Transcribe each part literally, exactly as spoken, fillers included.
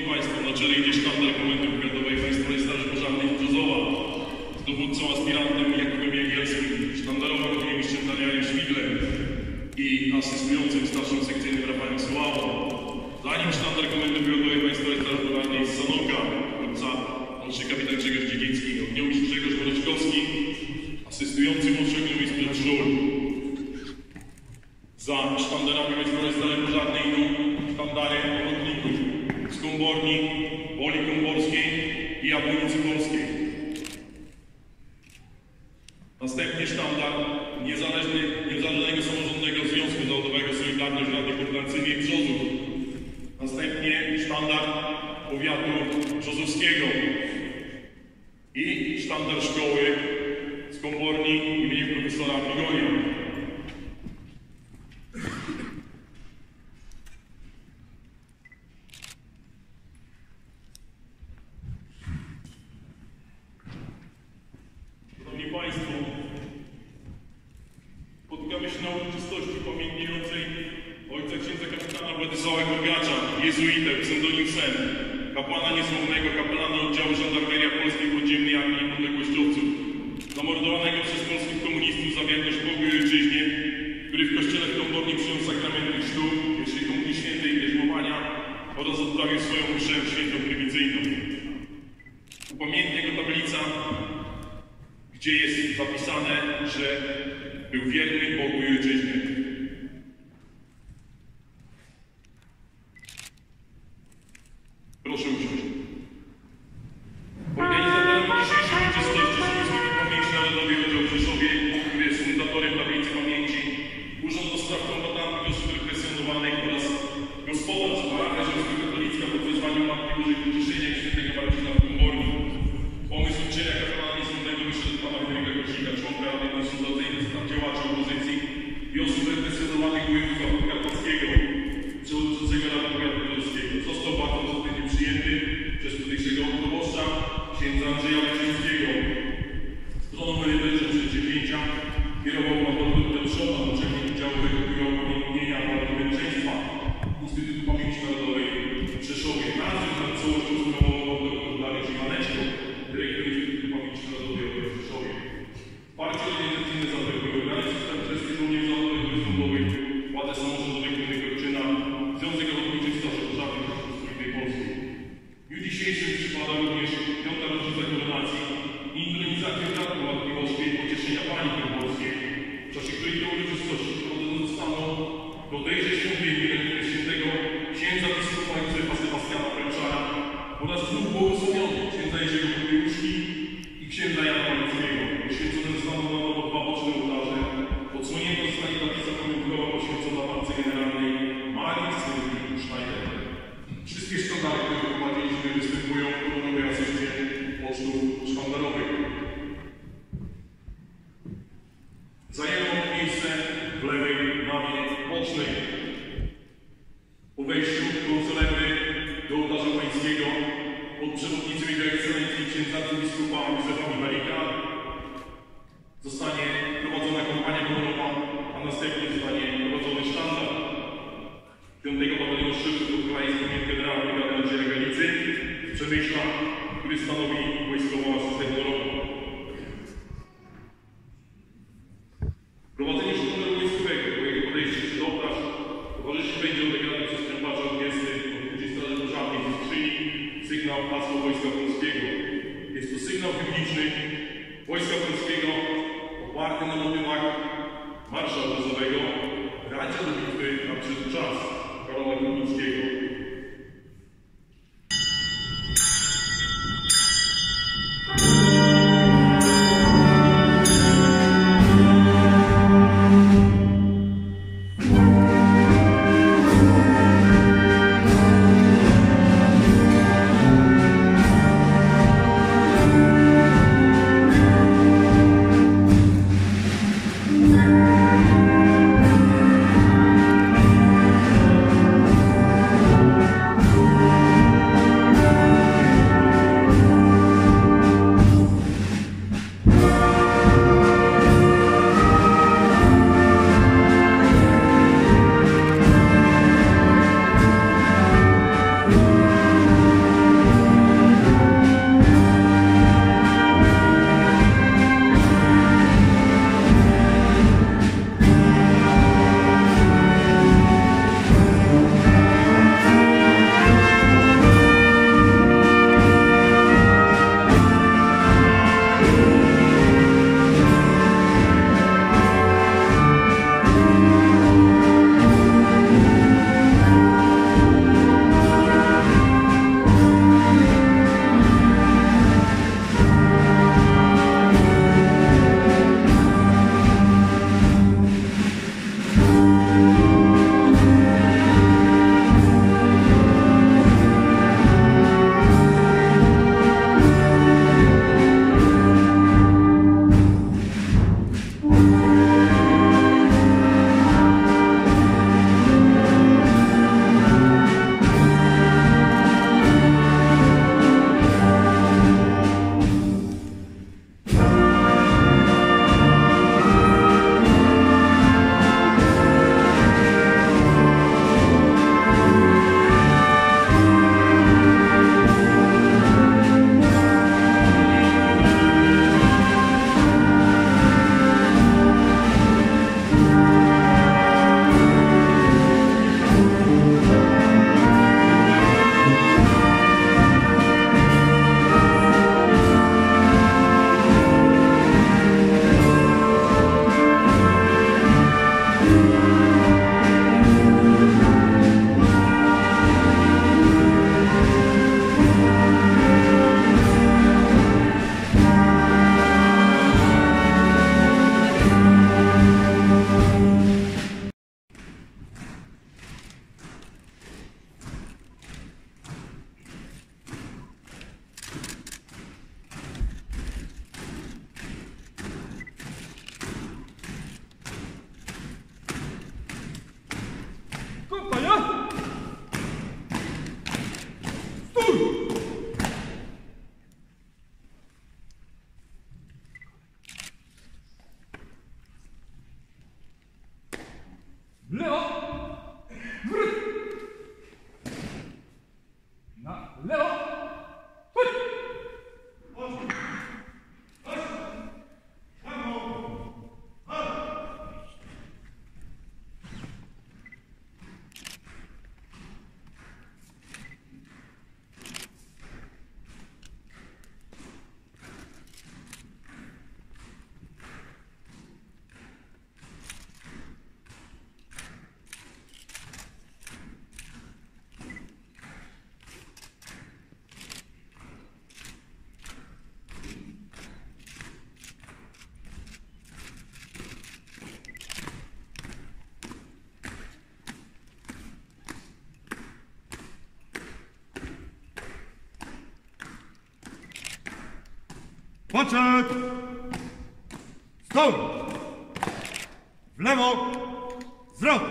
Państwa, na czele idzie sztandar Komendy Powiatowej Państwowej Straży Pożarnej w Brzozowa z dowódcą aspirantem Jakubem Jagielskim, sztandarowym burmistrzem Danielem Śmiglem i asystującym starszym sekcyjnym Rafałem Sławą. Za nim sztandar Komendy Powiatowej Państwowej Straży Pożarnej z Sanoka, dowódca młodszy kapitan Grzegorz Dziedzicki, ogniomistrz Grzegorz Mroczkowski, asystujący młodszy ogniomistrz Piotr Żul. Za sztandarami Państwowej Straży Pożarnej idą sztandary ochotników z Komborni, Woli Komborskiej i Jabłonicy Polskiej. Następnie sztandar Niezależny, Niezależnego Samorządnego Związku Zawodowego Solidarność Rady Koordynacyjnej Brzozów. Następnie sztandar powiatu brzozowskiego i sztandar szkoły z Komborni imieniem profesora Grigoria. Państwo, spotykamy się na uroczystości upamiętniającej ojca księdza kapitana Władysława Gorgacza, jezuitę, pseudonim Sen, kapłana niezłomnego, kapelana oddziału Żandarmeria Polskiej Podziemnej Armii Niepodległościowców, zamordowanego przez polskich komunistów za wierność Bogu i Ojczyźnie, który w kościele w Komborni przyjął sakramenty chrztu, pierwszej komunii świętej i bierzmowania oraz odprawił swoją mszę świętą prymicyjną. Upamiętnia go tablica, gdzie jest zapisane, że był wierny Bogu i Ojczyźnie. Proszę usiąść. Organizatorem dzisiejszej uroczystości są Instytut Pamięci Narodowej Oddział w Rzeszowie, który jest fundatorem tablicy pamięci, Urząd do Spraw Kombatantów i Osób Represjonowanych oraz gospodarz parafia rzymskokatolicka pod wezwaniem Matki Bożej Pocieszenia Świętego Marcina w Komborni. Pomysł uczenia kapelana niezłomnego wyszedł od pana Henryka Kozika, członka Rady Konsultacyjnej, działacza opozycji i osób represjonowanych województwa podkarpackiego, przewodniczącego Rady Powiatu Polskiego. Został bardzo pozytywnie przyjęty przez tutejszego proboszcza, księdza Andrzeja Leczyńskiego. Stroną merytoryczną przedsięwzięcia kierował pan doktor Petrzowa, naczelnik Wydziału Upamiętnienia Walki Męczeństwa Instytutu Pamięci Narodowej w Rzeszowie. Nadzór nad całością sprawował doktor Dariusz Iwaneczko, dyrektor Instytutu Pamięci Narodowej w Rzeszowie. Wsparcie organizacyjne zapewniły Organizacje Starczyńskie Żołnierzy Zawodowych Wojskowych, Władze Samorządowej Gminy Korczyna, Związek Ochotniczych Straży Pożarnych Rzeczypospolitej Polskiej. W dniu dzisiejszym przypada również piąta rocznica koronacji i intronizacja Wiatru Matki Boskiej i Pocieszenia Pani Komborskiej, w czasie której do uroczystości wprowadzone zostaną do tejże świątyni świętego księdza biskupa Józefa Sebastiana Pręczara oraz dwóch błogosławionych, księdza Jerzego Podbiłuszki i księdza Jana Malickiego. Poświęcone zostaną na nowo dwa boczne ołtarze. Odsłonięta zostanie tablica pamiątkowa poświęcona matce generalnej Marii Schneider. Wszystkie sztandary, które wyprowadziliśmy, występują w koronowej asyście pocztów sztandarowych. Zajęło miejsce w lewej nawie bocznej. Po wejściu do celebry do ołtarza pańskiego pod przewodnictwem Jego Ekscelencji księdza biskupa Józefa Michalika zostanie prowadzona kampania honorowa, a następnie zostanie prowadzony sztandar piątego Batalionu Strzelców Ukraińskich generała brygady Andrzeja Galicy z Przemyśla, który stanowi wojskową asystę honorową. Prowadzenie sztandaru wojskowego, po jego podejściu przed ołtarz, towarzyszyć będzie odegrany przez trębacza orkiestry Ochotniczej Straży Pożarnej ze skrzyni sygnał hasło Wojska Polskiego. Jest to sygnał hymniczny Wojska Polskiego oparty na motywach Marsza Obozowego, Radia do bitwy nadszedł czas Karola Krupińskiego. Thank you. W lewo! Wróć! Na lewo! Chodź! Chodź! Chodź! Brawo! Chodź! Poczet! Stój! W lewo! Zwrot!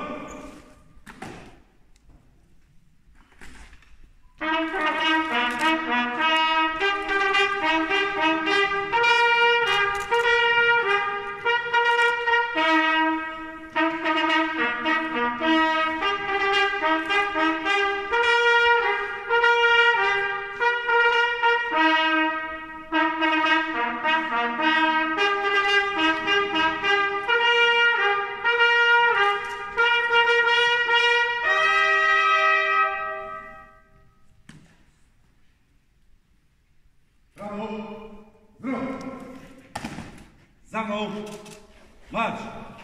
Za mną! Marsz!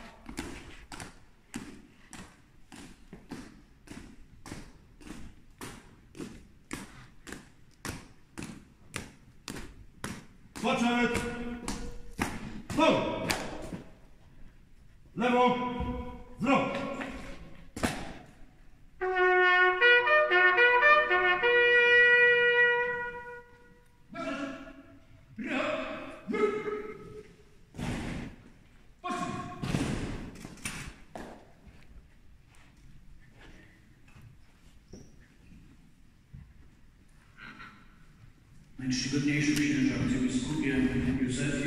Poczet! Stój! Lewo! Zwrot! Najczcigodniejszy księże arcybiskupie Józefie,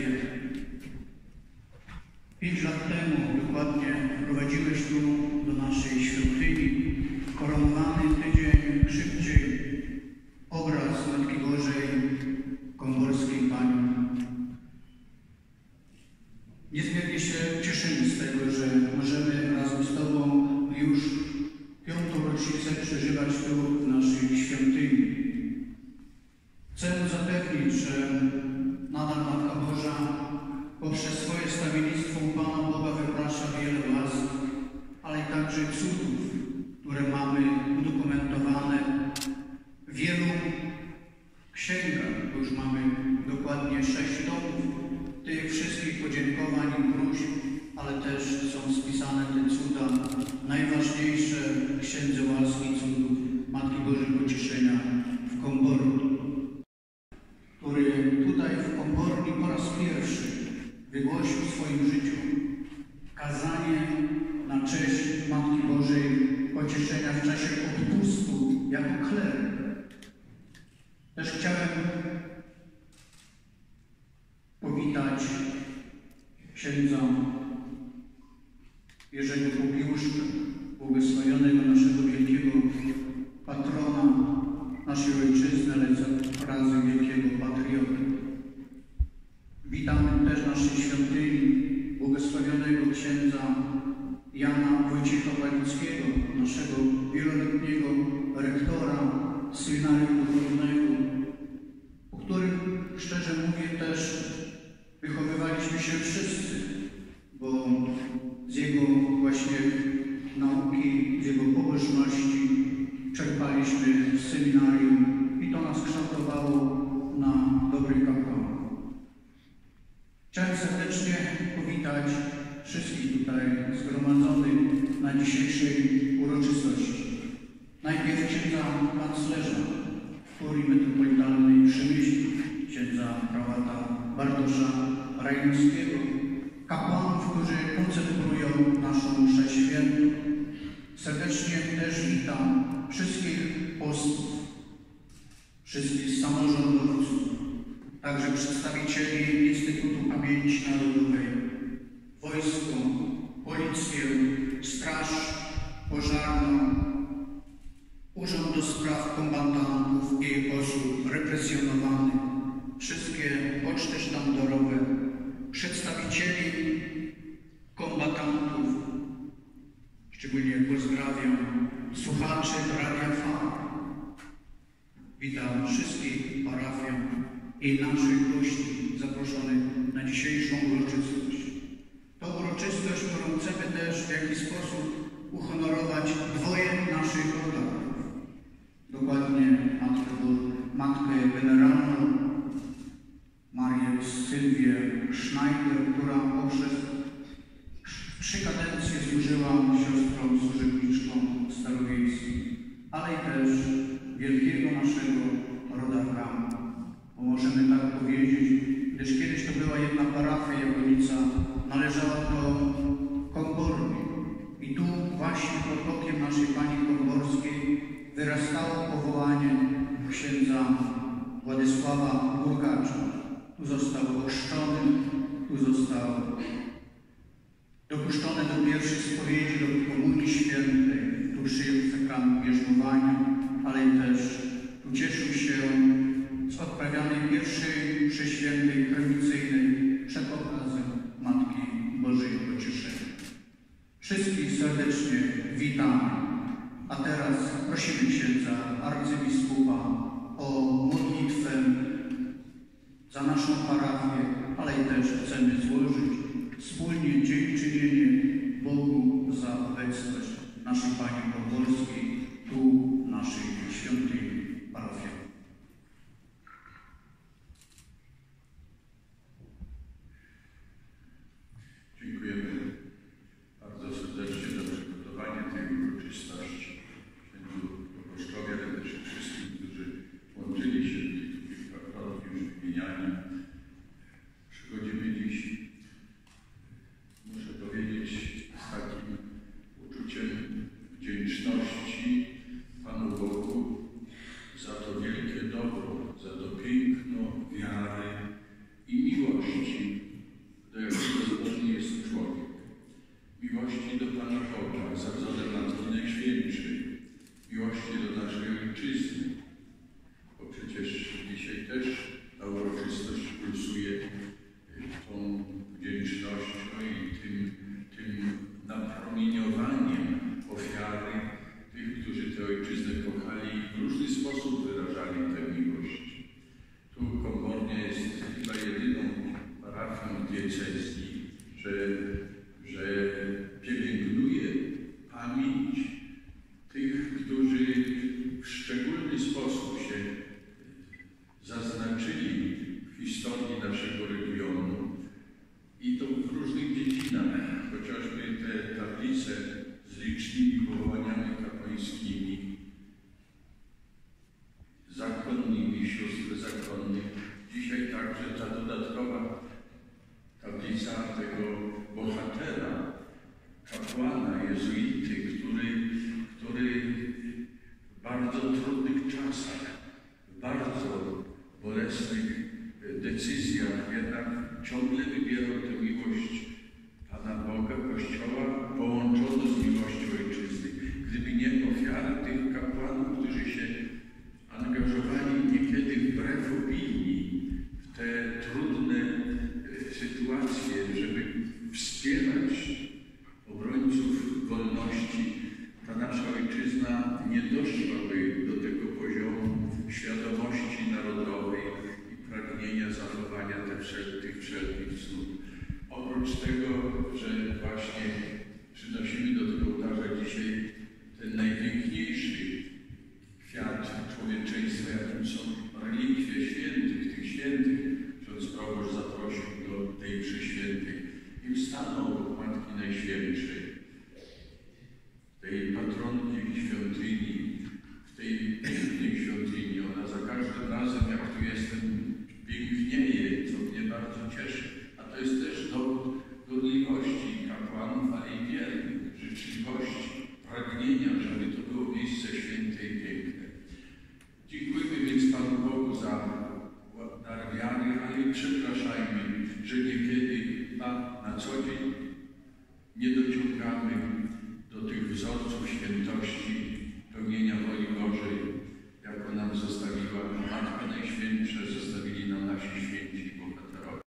pięć lat temu dokładnie prowadziłeś tu do naszej świątyni koronowany tydzień szybciej obraz Matki Bożej Komorskiej Pani. Niezmiernie się cieszymy z tego, że możemy razem z Tobą już piątą rocznicę przeżywać tu w naszej świątyni. Chcę zapewnić, że nadal Matka Boża poprzez swoje stawiennictwo u Pana Boga wyprasza wiele łask, ale także cudów, które mamy udokumentowane w wielu księgach. Już mamy dokładnie sześć tomów tych wszystkich podziękowań i próśb, ale też są spisane te cuda, najważniejsze w Księdze Łaski i Cudów Matki Bożej Pocieszenia w Komborni, który tutaj w Komborni po raz pierwszy wygłosił w swoim życiu kazanie na cześć Matki Bożej Pocieszenia w czasie odpustu jako kleryk. Też chciałem powitać księdza Jerzego Popiłuszka, błogosławionego naszego wielkiego patrona naszej ojczyzny, ale razy wielkiego patrioty. Witamy też w naszej świątyni błogosławionego księdza Jana Wojciecha Walickiego, naszego wieloletniego rektora seminarium duchownego, po którym, szczerze mówię, też wychowywaliśmy się wszyscy, bo z jego właśnie nauki, z jego pobożności czerpaliśmy w seminarium i to nas kształtowało na dobrych kapłanów. Chciałem serdecznie powitać wszystkich tutaj zgromadzonych na dzisiejszej uroczystości. Najpierw księdza kanclerza kurii metropolitalnej Przemyśli, księdza prałata Bartosza Rajnowskiego, kapłanów, którzy koncentują naszą mszę świętą. Serdecznie też witam wszystkich posłów, wszystkich samorządowców, także przedstawicieli Instytutu Pamięci Narodowej, wojsko, policję, straż pożarną, Urząd do Spraw Kombatantów i Osób Represjonowanych, wszystkie poczty sztandarowe, przedstawicieli kombatantów, szczególnie pozdrawiam słuchaczy Radia Fala. Witam wszystkich parafian i naszych gości zaproszonych na dzisiejszą uroczystość. To uroczystość, którą chcemy też w jakiś sposób uhonorować dwoje naszych rodaków. Dokładnie matkę, matkę generalną Marię Sylwię Schneider, która poprzez trzy kadencje służyła siostrą służebniczką starowiejskim, ale i też wielkiego naszego rodaka, bo możemy tak powiedzieć, gdyż kiedyś to była jedna parafia Jagonica, należała do Komborni. I tu właśnie pod okiem naszej Pani Komborskiej wyrastało powołanie księdza Władysława Burgacza. Tu został ochrzczony, tu został dopuszczony do pierwszej spowiedzi, do Komunii Świętej, tu przyjął sakrament bierzmowania, ale też tu cieszył się z odprawianej pierwszej mszy świętej kremicyjnej przed obrazem Matki Bożej Pocieszenia. Wszystkich serdecznie witamy, a teraz prosimy księdza arcybiskupa o modlitwę za naszą parafię, ale i też chcemy złożyć wspólnie dziękczynienie Bogu za obecność naszej Pani Komborskiej tu w naszej świątyni parafialnej. Dziękujemy bardzo serdecznie za przygotowanie tej uroczystości. Księdzu proboszczowi, ale też wszystkim, którzy łączyli się w tych kilkakrotnie już wymieniani. Przychodzimy dziś, muszę powiedzieć, z takim uczuciem wdzięczności Panu Bogu za to wielkie dobro, za to piękno wiary i miłości, do jakiego zdolny jest człowiek. Miłości do Pana Boga, za wzorem Matki Najświętszej, miłości do naszej Ojczyzny, bo przecież dzisiaj też ta uroczystość pulsuje tą wdzięcznością i tym, tym napromieniowaniem ofiary tych, którzy tę Ojczyznę kochali i w różny sposób wyrażali tę miłość. Tu Kombornia jest chyba jedyną parafią diecezji, że, że pielęgnuje pamięć tych, którzy w szczególny sposób się zaznaczyli w historii naszego regionu i to w różnych dziedzinach, chociażby te tablice z licznymi powołaniami kapłańskimi, zakonnymi, sióstr zakonnych. Dzisiaj także ta dodatkowa tablica tego bohatera, kapłana, jezuity, który, który w bardzo trudnych czasach, w bardzo bolesnych decyzjach jednak ciągle wybierał tę miłość Pana Boga, Kościoła, połączono z miłością Ojczyzny. Gdyby nie ofiary tych kapłanów, którzy się angażowali niekiedy wbrew opinii w te trudne sytuacje, żeby wspierać obrońców wolności, ta nasza Ojczyzna nie doszłaby do tego poziomu świadomości narodowej i pragnienia zachowania te wszel tych wszelkich cnót. Oprócz tego, że właśnie przynosimy do tego ołtarza dzisiaj ten najpiękniejszy kwiat człowieczeństwa, jakim są relikwie świętych, tych świętych, ksiądz proboszcz zaprosił do tej mszy świętej i stanął obok Matki Najświętszej, tej patronki świątyni, w tej pięknej świątyni. Ona za każdym razem, jak tu jestem, pięknieje, co mnie bardzo cieszy. A to jest też dowód gorliwości kapłanów, ale i wiernych, życzliwości, pragnienia, żeby to było miejsce święte i piękne. Dziękujemy więc Panu przepraszajmy, że niekiedy na, na co dzień nie dociągamy do tych wzorców świętości, pełnienia woli Bożej, jaką nam zostawiła Matka Najświętsza, zostawili nam nasi święci bohaterowie.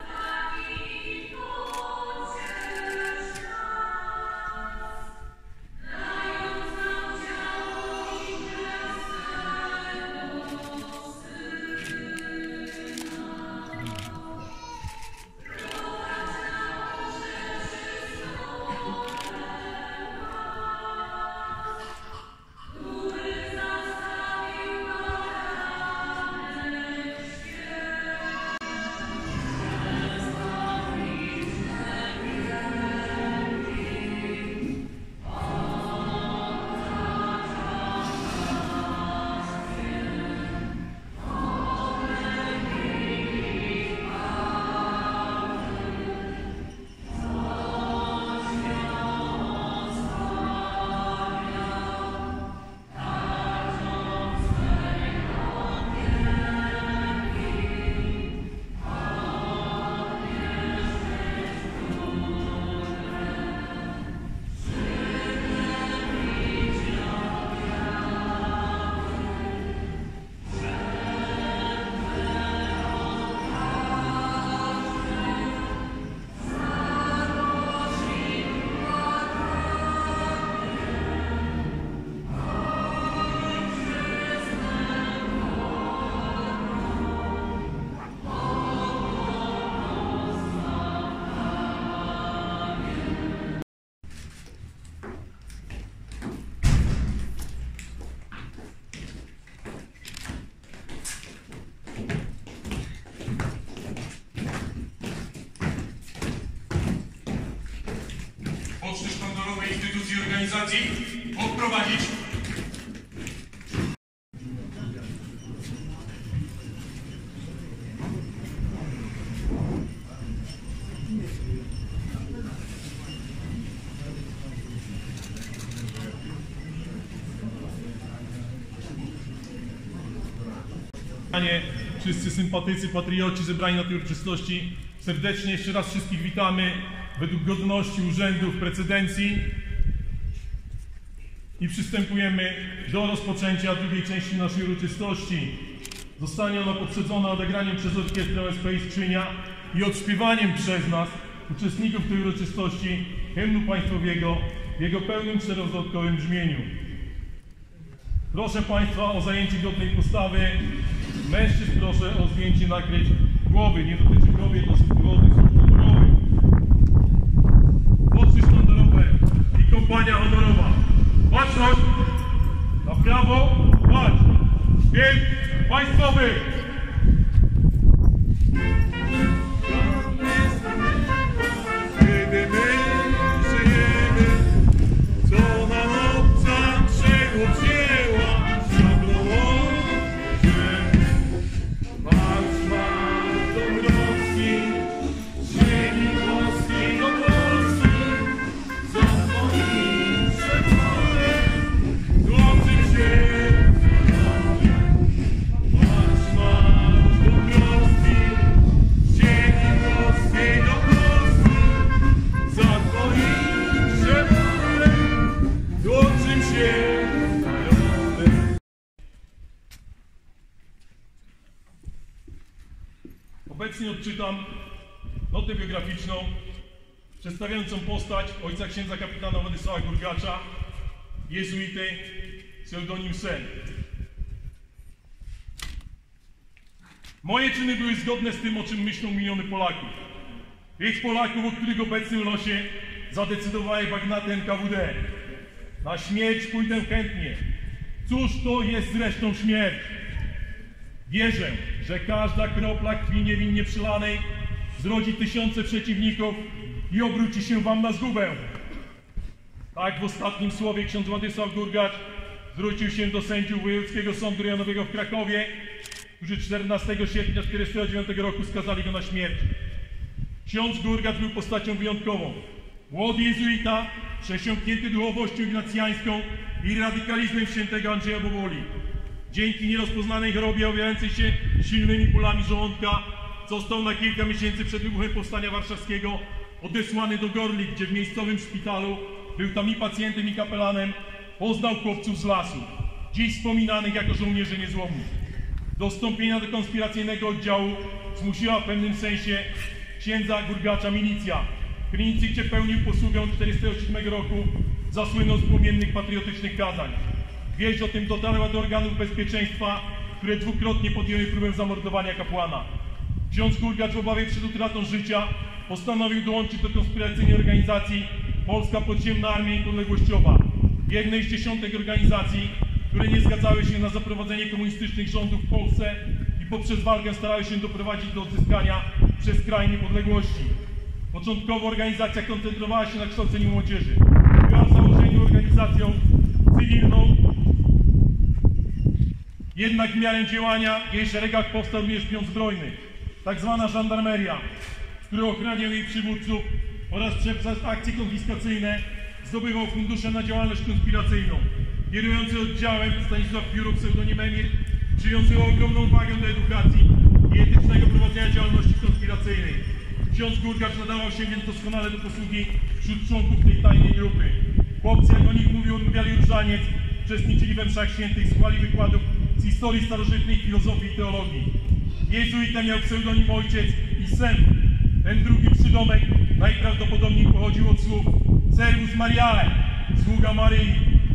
Poczty sztandarowej instytucji organizacji odprowadzić. Wszyscy sympatycy, patrioci zebrani na tej uroczystości, serdecznie jeszcze raz wszystkich witamy według godności urzędów precedencji i przystępujemy do rozpoczęcia drugiej części naszej uroczystości. Zostanie ona poprzedzona odegraniem przez orkiestrę O S P i Skrzynia i odśpiewaniem przez nas, uczestników tej uroczystości, hymnu państwowego w jego pełnym czterozdrotkowym brzmieniu. Proszę Państwa o zajęcie godnej postawy. Mężczyzn proszę o zdjęcie nakryć głowy. Nie dotyczy głowy jednostkowych służb mundurowych. Poczty sztandarowe i kompania honorowa. Baczność! Na prawo! Patrz! Śpiew państwowy! Kiedy my żyjemy, co nam obca czego wzięła, ściągnęło się. Marsz, marsz do Rosji, ziemi włoskiej do Polski, za swoim przeborem, dłoży się. Marsz, marsz do Rosji, ziemi włoskiej do Polski, za swoim przeborem, dłoży się. Obecnie odczytam notę biograficzną przedstawiającą postać ojca księdza kapitana Władysława Gurgacza, jezuity, pseudonim Sen. Moje czyny były zgodne z tym, o czym myślą miliony Polaków. Tych Polaków, o których obecnym losie zadecydowały bagnaty N K W D. Na śmierć pójdę chętnie. Cóż to jest zresztą śmierć? Wierzę, że każda kropla krwi niewinnie przelanej zrodzi tysiące przeciwników i obróci się wam na zgubę. Tak w ostatnim słowie ksiądz Władysław Gurgacz zwrócił się do sędziów Wojewódzkiego Sądu Rejonowego w Krakowie, którzy czternastego sierpnia tysiąc dziewięćset czterdziestego dziewiątego roku skazali go na śmierć. Ksiądz Gurgacz był postacią wyjątkową. Młody jezuita, przesiąknięty duchowością ignacjańską i radykalizmem świętego Andrzeja Boboli. Dzięki nierozpoznanej chorobie objawiającej się silnymi bólami żołądka został na kilka miesięcy przed wybuchem Powstania Warszawskiego odesłany do Gorlic, gdzie w miejscowym szpitalu był tam i pacjentem, i kapelanem, poznał chłopców z lasu, dziś wspominanych jako żołnierze niezłomni. Do wstąpienia do konspiracyjnego oddziału zmusiła w pewnym sensie księdza Gurgacza milicja. W Krynicy, gdzie pełnił posługę od tysiąc czterysta siódmego roku, zasłynął z płomiennych patriotycznych kazań. Wieść o tym dotarła do organów bezpieczeństwa, które dwukrotnie podjęły próbę zamordowania kapłana. Ksiądz Gurgacz w obawie przed utratą życia postanowił dołączyć do konspiracyjnej organizacji Polska Podziemna Armia Niepodległościowa, jednej z dziesiątek organizacji, które nie zgadzały się na zaprowadzenie komunistycznych rządów w Polsce i poprzez walkę starały się doprowadzić do odzyskania przez kraj niepodległości. Początkowo organizacja koncentrowała się na kształceniu młodzieży. Była w założeniu organizacją cywilną, jednak w miarę działania w jej szeregach powstał również pion zbrojny, tak zwana żandarmeria, który ochraniał jej przywódców oraz przez akcje konfiskacyjne zdobywał fundusze na działalność konspiracyjną. Kierujący oddziałem Stanisław Pióro, pseudonim Emir, przywiązywał ogromną wagę do edukacji i etycznego prowadzenia działalności konspiracyjnej. Ksiądz Gurgacz nadawał się więc doskonale do posługi wśród członków tej tajnej grupy. Chłopcy, jak o nich mówił, odmawiali różaniec, uczestniczyli we mszach świętych, słuchali wykładów z historii starożytnej, filozofii i teologii. Jezuita miał pseudonim Ojciec i Sen. Ten drugi przydomek najprawdopodobniej pochodził od słów Servus Mariae, sługa Maryi.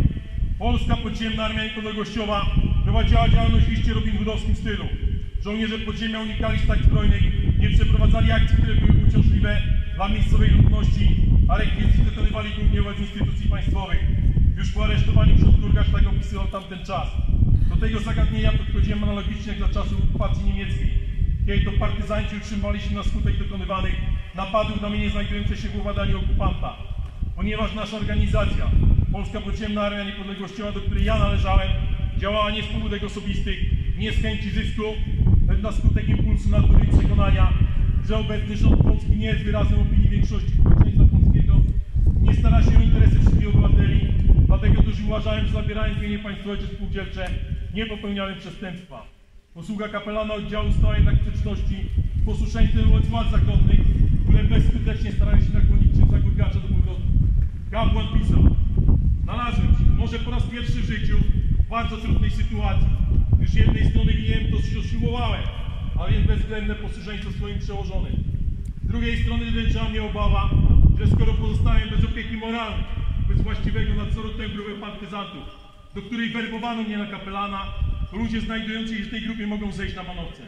Polska Podziemna Armia Niepodległościowa prowadziła działalność w iście Robin Hoodowskim stylu. Żołnierze podziemia unikali sztak zbrojnych, nie przeprowadzali akcji, które były uciążliwe dla miejscowej ludności, a rekwizyty dokonywali głównie wobec instytucji państwowych. Już po aresztowaniu ksiądz Gurgacz tak opisywał tamten czas. Do tego zagadnienia podchodziłem analogicznie jak dla czasu okupacji niemieckiej, kiedy to partyzanci utrzymywali się na skutek dokonywanych napadów na mienie znajdujące się w władaniu okupanta. Ponieważ nasza organizacja, Polska Podziemna Armia Niepodległościowa, do której ja należałem, działała nie z pobudek osobistych, nie z chęci zysku, lecz na skutek impulsu natury i przekonania, że obecny rząd polski nie jest wyrazem opinii większości społeczeństwa polskiego, nie stara się o interesy wszystkich obywateli, dlatego też uważałem, że zabierając mienie państwowe czy spółdzielcze, nie popełniałem przestępstwa. Posługa kapelana oddziału stała jednak w sprzeczności z posłuszeństwem wobec władz zakonnych, które bezskutecznie starały się nakłonić księdza Gurgacza do powrotu. Kapłan pisał: znalazłem się, może po raz pierwszy w życiu, w bardzo trudnej sytuacji, gdyż z jednej strony winien to, co siłowałem, a więc bezwzględne posłuszeństwo swoim przełożonym. Z drugiej strony dręczyła mnie obawa, że skoro pozostałem bez opieki moralnej, bez właściwego nadzoru tę grupę partyzantów, do której werbowano mnie na kapelana, to ludzie znajdujący się w tej grupie mogą zejść na manowce.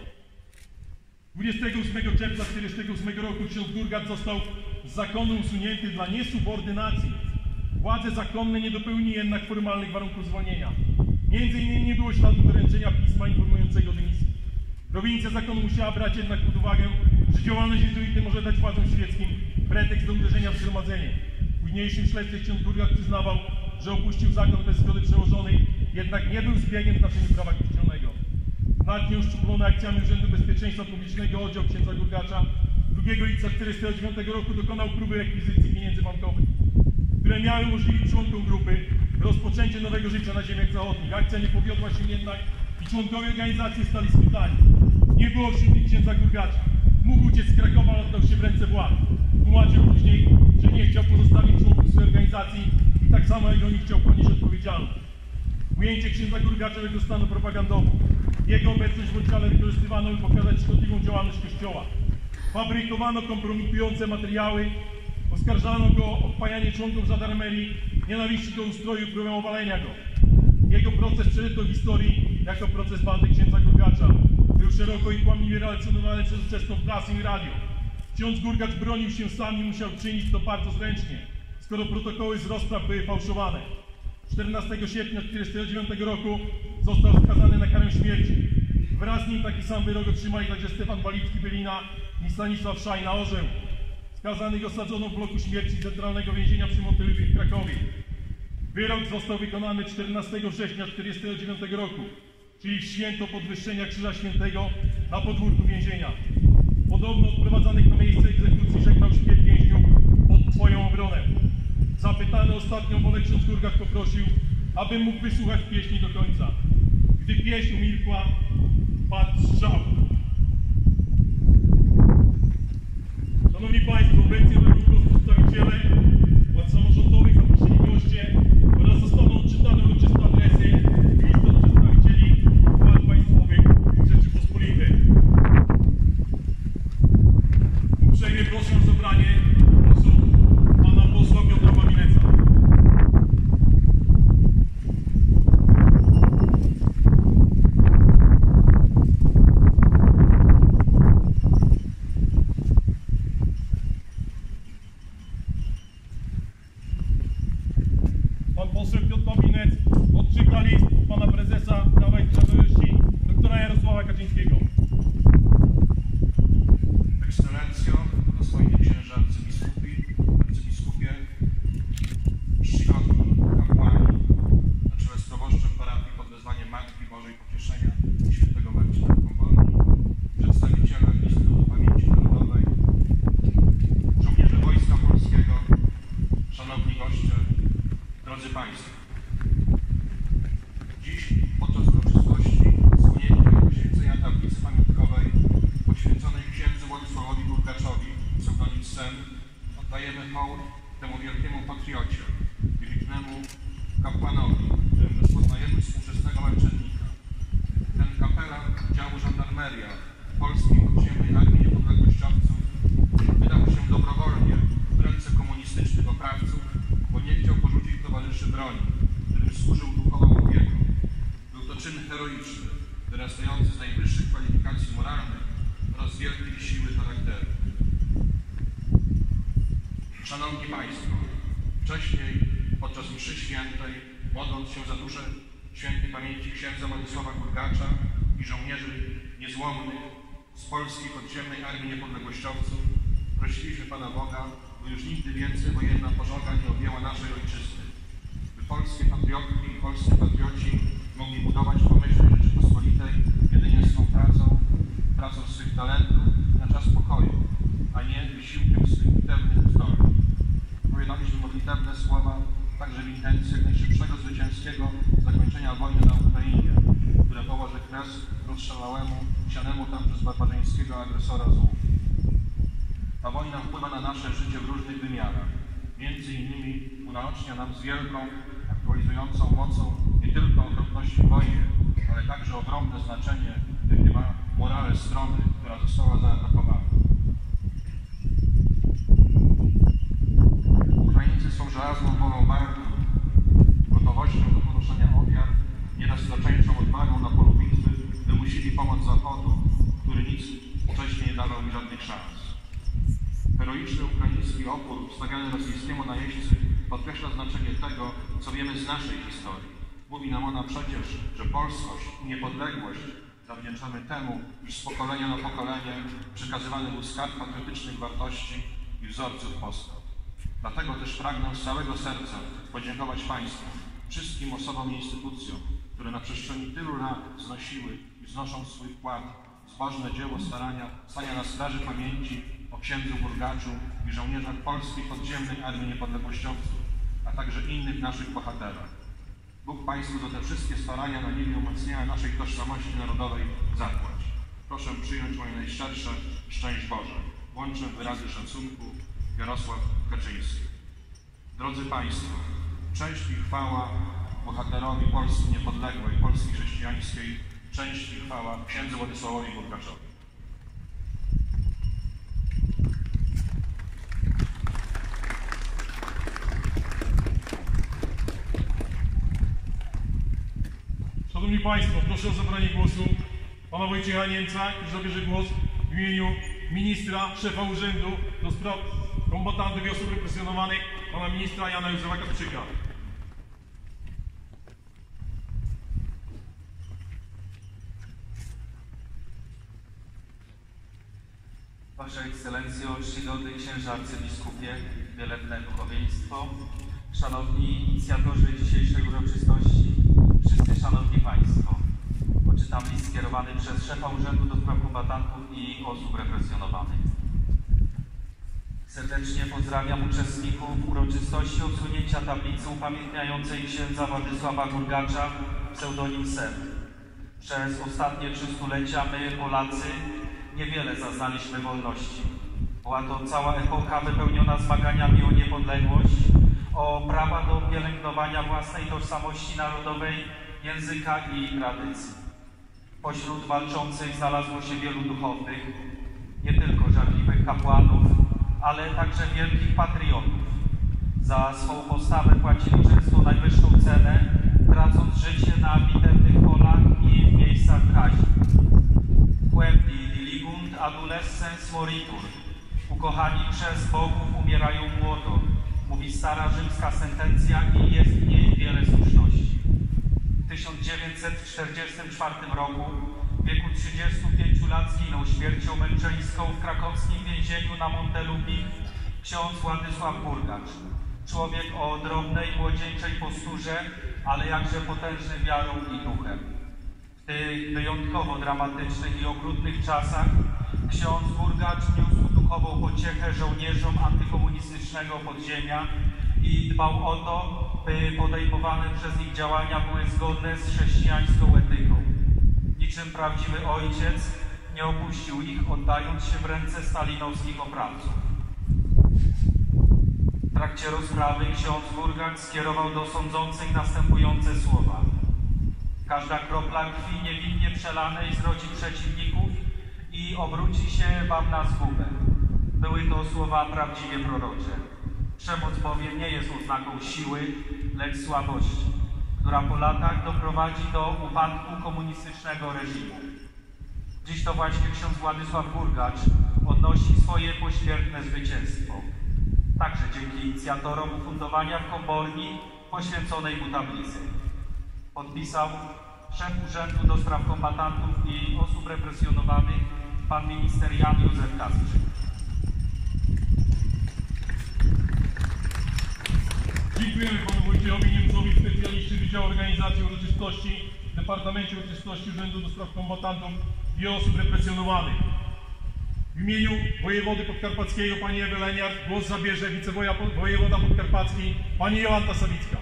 dwudziestego ósmego czerwca tysiąc dziewięćset czterdziestego ósmego roku ksiądz Gurgacz został z zakonu usunięty dla niesubordynacji. Władze zakonne nie dopełniły jednak formalnych warunków zwolnienia. Między innymi nie było śladu doręczenia pisma informującego o dymisji. Prowincja zakonu musiała brać jednak pod uwagę, że działalność jezuity może dać władzom świeckim pretekst do uderzenia w zgromadzenie. W późniejszym śledztwie ksiądz Gurgacz przyznawał, że opuścił zakon bez zgody przełożonej, jednak nie był zbiegiem w znaczeniu prawa kościelnego. Znacznie uszczuplony akcjami Urzędu Bezpieczeństwa Publicznego oddział księdza Gurgacza drugiego lipca tysiąc dziewięćset czterdziestego dziewiątego roku dokonał próby rekwizycji pieniędzy bankowych, które miały umożliwić członkom grupy rozpoczęcie nowego życia na ziemiach zachodnich. Akcja nie powiodła się jednak i członkowie organizacji stali spytani. Nie było wśród nich księdza Gurgacza. Mógł uciec z Krakowa, ale oddał się w ręce władz. Tłumaczył później, że nie chciał pozostawić członków swojej organizacji i tak samo jak oni chciał ponieść odpowiedzialność. Ujęcie księdza Gurgacza wykorzystano propagandowo. Jego obecność w oddziale wykorzystywano, by pokazać szkodliwą działalność Kościoła. Fabrykowano kompromitujące materiały, oskarżano go o wpajanie członków żandarmerii, nienawiści do ustroju i próbę obalenia go. Jego proces przeszedł do historii jako proces bandy księdza Gurgacza. Był szeroko i kłamliwie relacjonowany przez ówczesną prasę i radio. Ksiądz Gurgacz bronił się sam i musiał czynić to bardzo zręcznie, skoro protokoły z rozpraw były fałszowane. czternastego sierpnia tysiąc dziewięćset czterdziestego dziewiątego roku został skazany na karę śmierci. Wraz z nim taki sam wyrok otrzymali także Stefan Balicki-Bylina i Stanisław Szajna-Orzeł. Skazanych osadzono w bloku śmierci Centralnego Więzienia przy Monteliwie w Krakowie. Wyrok został wykonany czternastego września tysiąc dziewięćset czterdziestego dziewiątego roku, czyli w święto podwyższenia Krzyża Świętego na podwórku więzienia. Podobno odprowadzanych na miejsce egzekucji żegnał śmierć więźniów pod Twoją obronę. Zapytany ostatnią wolę ksiądz Gurgacz poprosił, aby mógł wysłuchać pieśni do końca. Gdy pieśń umilkła, padł strzał. Polskiego. Ekscelencjo, dostojni księża arcybiskupi, arcybiskupie, czcigodni kapłani, na czele z proboszczem parafii pod wezwaniem Matki Bożej Pocieszenia i świętego Marcina Komorni, przedstawiciele Instytutu Pamięci Narodowej, żołnierze Wojska Polskiego, szanowni goście, drodzy Państwo. Dziś podczas uroczystości odsłonięcia i poświęcenia tablicy pamiątkowej poświęconej księdzu Władysławowi Gurgaczowi, pseudonim Sen, oddajemy hołd temu wielkiemu patriocie, wybitnemu kapłanowi, którym rozpoznajemy współczesnego męczennika. Ten kapelan działu żandarmeria Polskiej Podziemnej Armii Niepodległościowców wydał się dobrowolnie w ręce komunistycznych oprawców, bo nie chciał porzucić towarzyszy broni, którym służył duchową opieką. Był to czyn heroiczny, wyrastający z najwyższych kwalifikacji moralnych oraz wielkiej siły charakteru. Szanowni Państwo, wcześniej podczas mszy świętej, modląc się za duszę świętej pamięci księdza Władysława Gurgacza i żołnierzy niezłomnych z Polskiej Podziemnej Armii Niepodległościowców, prosiliśmy Pana Boga, by już nigdy więcej wojenna pożoga nie objęła naszej ojczyzny, by polskie patriotki i polscy patrioci mogli budować pomyślność Rzeczypospolitej jedynie swą pracą, pracą swych talentów na czas pokoju, a nie wysiłkiem swych bitewnych zdolnych. Wypowiadaliśmy modlitewne słowa także w intencji jak najszybszego zwycięskiego zakończenia wojny na Ukrainie, które położy kres rozszalałemu, sianemu tam przez barbarzyńskiego agresora złu. Ta wojna wpływa na nasze życie w różnych wymiarach. Między innymi unaocznia nam z wielką, aktualizującą mocą nie tylko okropności wojny, ale także ogromne znaczenie, jakie ma morale strony, która została zaatakowana. Ukraińcy swą żelazną wolą walki, gotowością do ponoszenia ofiar, nieraz zaczętą odwagą na polu bitwy wymusili pomoc Zachodu, który nic wcześniej nie dawał mi żadnych szans. Heroiczny ukraiński opór stawiany rosyjskiemu najeźdźcy podkreśla znaczenie tego, co wiemy z naszej historii. Mówi nam ona przecież, że polskość i niepodległość zawdzięczamy temu, iż z pokolenia na pokolenie przekazywany był skarb patriotycznych wartości i wzorców postaw. Dlatego też pragnę z całego serca podziękować Państwu, wszystkim osobom i instytucjom, które na przestrzeni tylu lat znosiły i znoszą swój wkład w zbożne dzieło starania, stania na straży pamięci o księdzu Gurgaczu i żołnierzach Polskiej Podziemnej Armii Niepodległościowców, a także innych naszych bohaterach. Bóg Państwu za te wszystkie starania na niebie umacniania naszej tożsamości narodowej zapłać. Proszę przyjąć moje najszczersze szczęść Boże. Łączę wyrazy szacunku. Jarosław Kaczyński. Drodzy Państwo, cześć i chwała bohaterowi Polski niepodległej, Polski chrześcijańskiej, cześć i chwała księdzu Władysławowi Gurgaczowi. Szanowni Państwo, proszę o zabranie głosu Pana Wojciecha Niemca, który zabierze głos w imieniu ministra, szefa Urzędu do Spraw Kombatantów i Osób Represjonowanych, Pana ministra Jana Józefa Kapczyka. Wasza Ekscelencjo, czcigodny księże arcybiskupie, wielebne duchowieństwo, szanowni inicjatorzy dzisiejszej uroczystości, wszyscy szanowni Państwo. Odczytam list skierowany przez szefa Urzędu do Spraw Kombatantów i Osób Represjonowanych. Serdecznie pozdrawiam uczestników uroczystości odsunięcia tablicy upamiętniającej księdza Władysława Gurgacza, pseudonim Sen. Przez ostatnie trzy stulecia my, Polacy, niewiele zaznaliśmy wolności. Była to cała epoka wypełniona zmaganiami o niepodległość, o prawa do pielęgnowania własnej tożsamości narodowej, języka i tradycji. Pośród walczących znalazło się wielu duchownych, nie tylko żarliwych kapłanów, ale także wielkich patriotów. Za swą postawę płacili często najwyższą cenę, tracąc życie na bitewnych polach i w miejscach kaźni. Quempi diligund adolescens moritur. Ukochani przez bogów umierają młodo, mówi stara rzymska sentencja i jest w niej wiele słuszności. W tysiąc dziewięćset czterdziestym czwartym roku W wieku trzydziestu pięciu lat zginął śmiercią męczeńską w krakowskim więzieniu na Montelubich ksiądz Władysław Burgacz. Człowiek o drobnej, młodzieńczej posturze, ale jakże potężny wiarą i duchem. W tych wyjątkowo dramatycznych i okrutnych czasach ksiądz Burgacz niósł duchową pociechę żołnierzom antykomunistycznego podziemia i dbał o to, by podejmowane przez nich działania były zgodne z chrześcijańską etyką. Niczym prawdziwy ojciec nie opuścił ich, oddając się w ręce stalinowskich oprawców. W trakcie rozprawy ksiądz Burgacz skierował do sądzących następujące słowa. Każda kropla krwi niewinnie przelanej zrodzi przeciwników i obróci się wam na zgubę. Były to słowa prawdziwie prorocze. Przemoc bowiem nie jest oznaką siły, lecz słabości, która po latach doprowadzi do upadku komunistycznego reżimu. Dziś to właśnie ksiądz Władysław Burgacz odnosi swoje pośmiertne zwycięstwo. Także dzięki inicjatorom ufundowania w Komborni poświęconej mu tablicy. Podpisał szef Urzędu do Spraw Kombatantów i Osób Represjonowanych, pan minister Jan Józef Kasprzyk. Dziękujemy panu Wojciechowi Niemcowi, specjaliście Wydziału Organizacji Uroczystości w Departamencie Uroczystości Urzędu do Spraw Kombatantów i Osób Represjonowanych. W imieniu wojewody podkarpackiego pani Ewy Leniart głos zabierze wicewojewoda podkarpacki pani Jolanta Sawicka.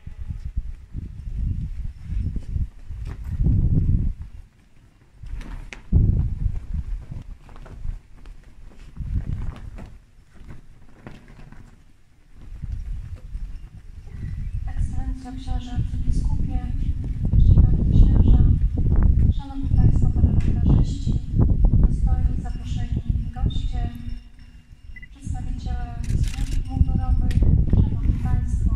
Ekscelencjo księże arcybiskupie, czcigodni księża, szanowni państwo parlamentarzyści, dostojni zaproszeni goście, przedstawiciele służb mundurowych, szanowni państwo.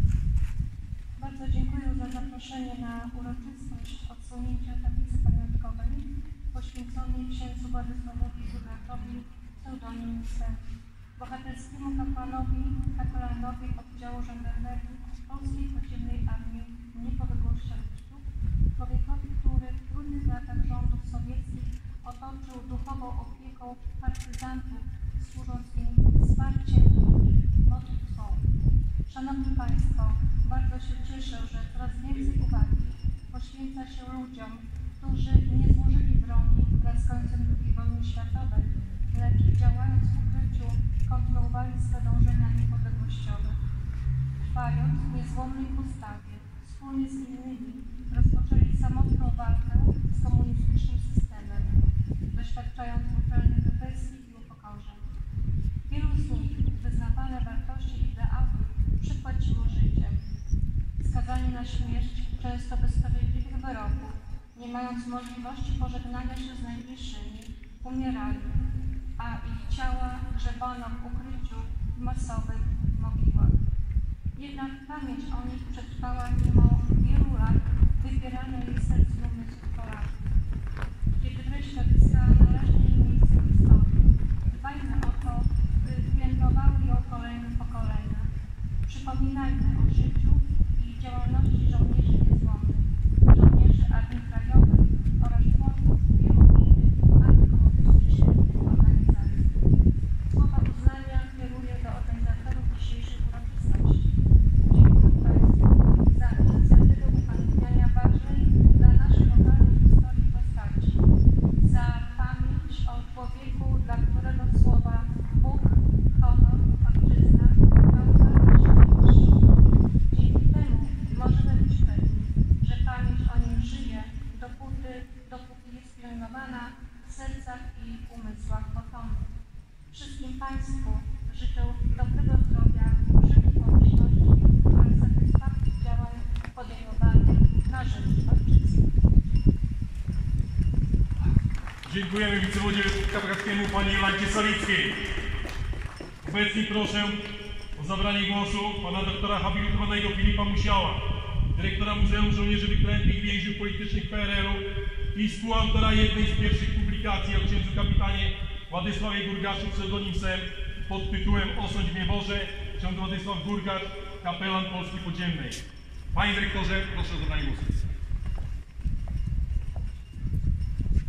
Bardzo dziękuję za zaproszenie na uroczystość odsłonięcia tablicy pamiątkowej poświęconej księdzu Władysławowi Burgaczowi, pseudonim Sef, bohaterskiemu kapłanowi, kapelanowi oddziału żandarmerii Polskiej Podziemnej Armii Niepodległościowców, człowiekowi, który w trudnych latach rządów sowieckich otoczył duchową opieką partyzantów, służąc im wsparciem i modlitwą. Szanowni Państwo, bardzo się cieszę, że coraz więcej uwagi poświęca się ludziom, którzy nie złożyli broni wraz z końcem drugiej wojny światowej, lecz działając w ukryciu kontynuowali swe dążenia niepodległościowe. Trwając w niezłomnej postawie, wspólnie z innymi rozpoczęli samotną walkę z komunistycznym systemem, doświadczając brutalnych represji i upokorzeń. Wielu z nich wyznawane wartości i ideały przypłaciło życiem. Skazani na śmierć, często bez sprawiedliwych wyroków, nie mając możliwości pożegnania się z najbliższymi, umierali, a ich ciała grzebano w ukryciu w masowych mogiłach. Jednak pamięć o nich przetrwała mimo wielu lat wypieranej serc umysłów Polaków. Kiedy wreszcie odzyskała należne jej miejsce w historii, dbajmy o to, by pielęgnowały ją kolejne pokolenia. Przypominajmy o życiu i działalności żołnierzy niezłomnych, żołnierzy Armii Krajowej oraz członków wielu innych antykomunistycznych organizacji. Słowa uznania kieruję do organizatorów dzisiejszych uroczystości. Dziękuję Państwu za inicjatywę upamiętniania ważnej dla naszej lokalnej historii postaci, za pamięć o człowieku, dla którego słowa Bóg, honor, ojczyzna miały wartość najwyższą. Dzięki temu możemy być pewni, że pamięć o nim żyje, dopóty, dopóki jest pielęgnowana w sercach i umysłach potomnych. Wszystkim Państwu życzę dobrego zdrowia, wszelkiej pomyślności oraz satysfakcji działań podejmowanych na rzecz ojczyzny. Dziękujemy wicewojewodzie podkarpackiemu pani Jolancie Sawickiej. Obecnie proszę o zabranie głosu pana doktora habilitowanego Filipa Musiała, dyrektora Muzeum Żołnierzy Wyklętych i Więźniów Politycznych P R L-u i współautora jednej z pierwszych publikacji o księdzu kapitanie Władysławie Burgaczu, pseudonim Sem, pod tytułem Osądź mnie Boże, ksiądz Władysław Burgacz, kapelan Polski Podziemnej. Panie dyrektorze, proszę o zabranie głosu.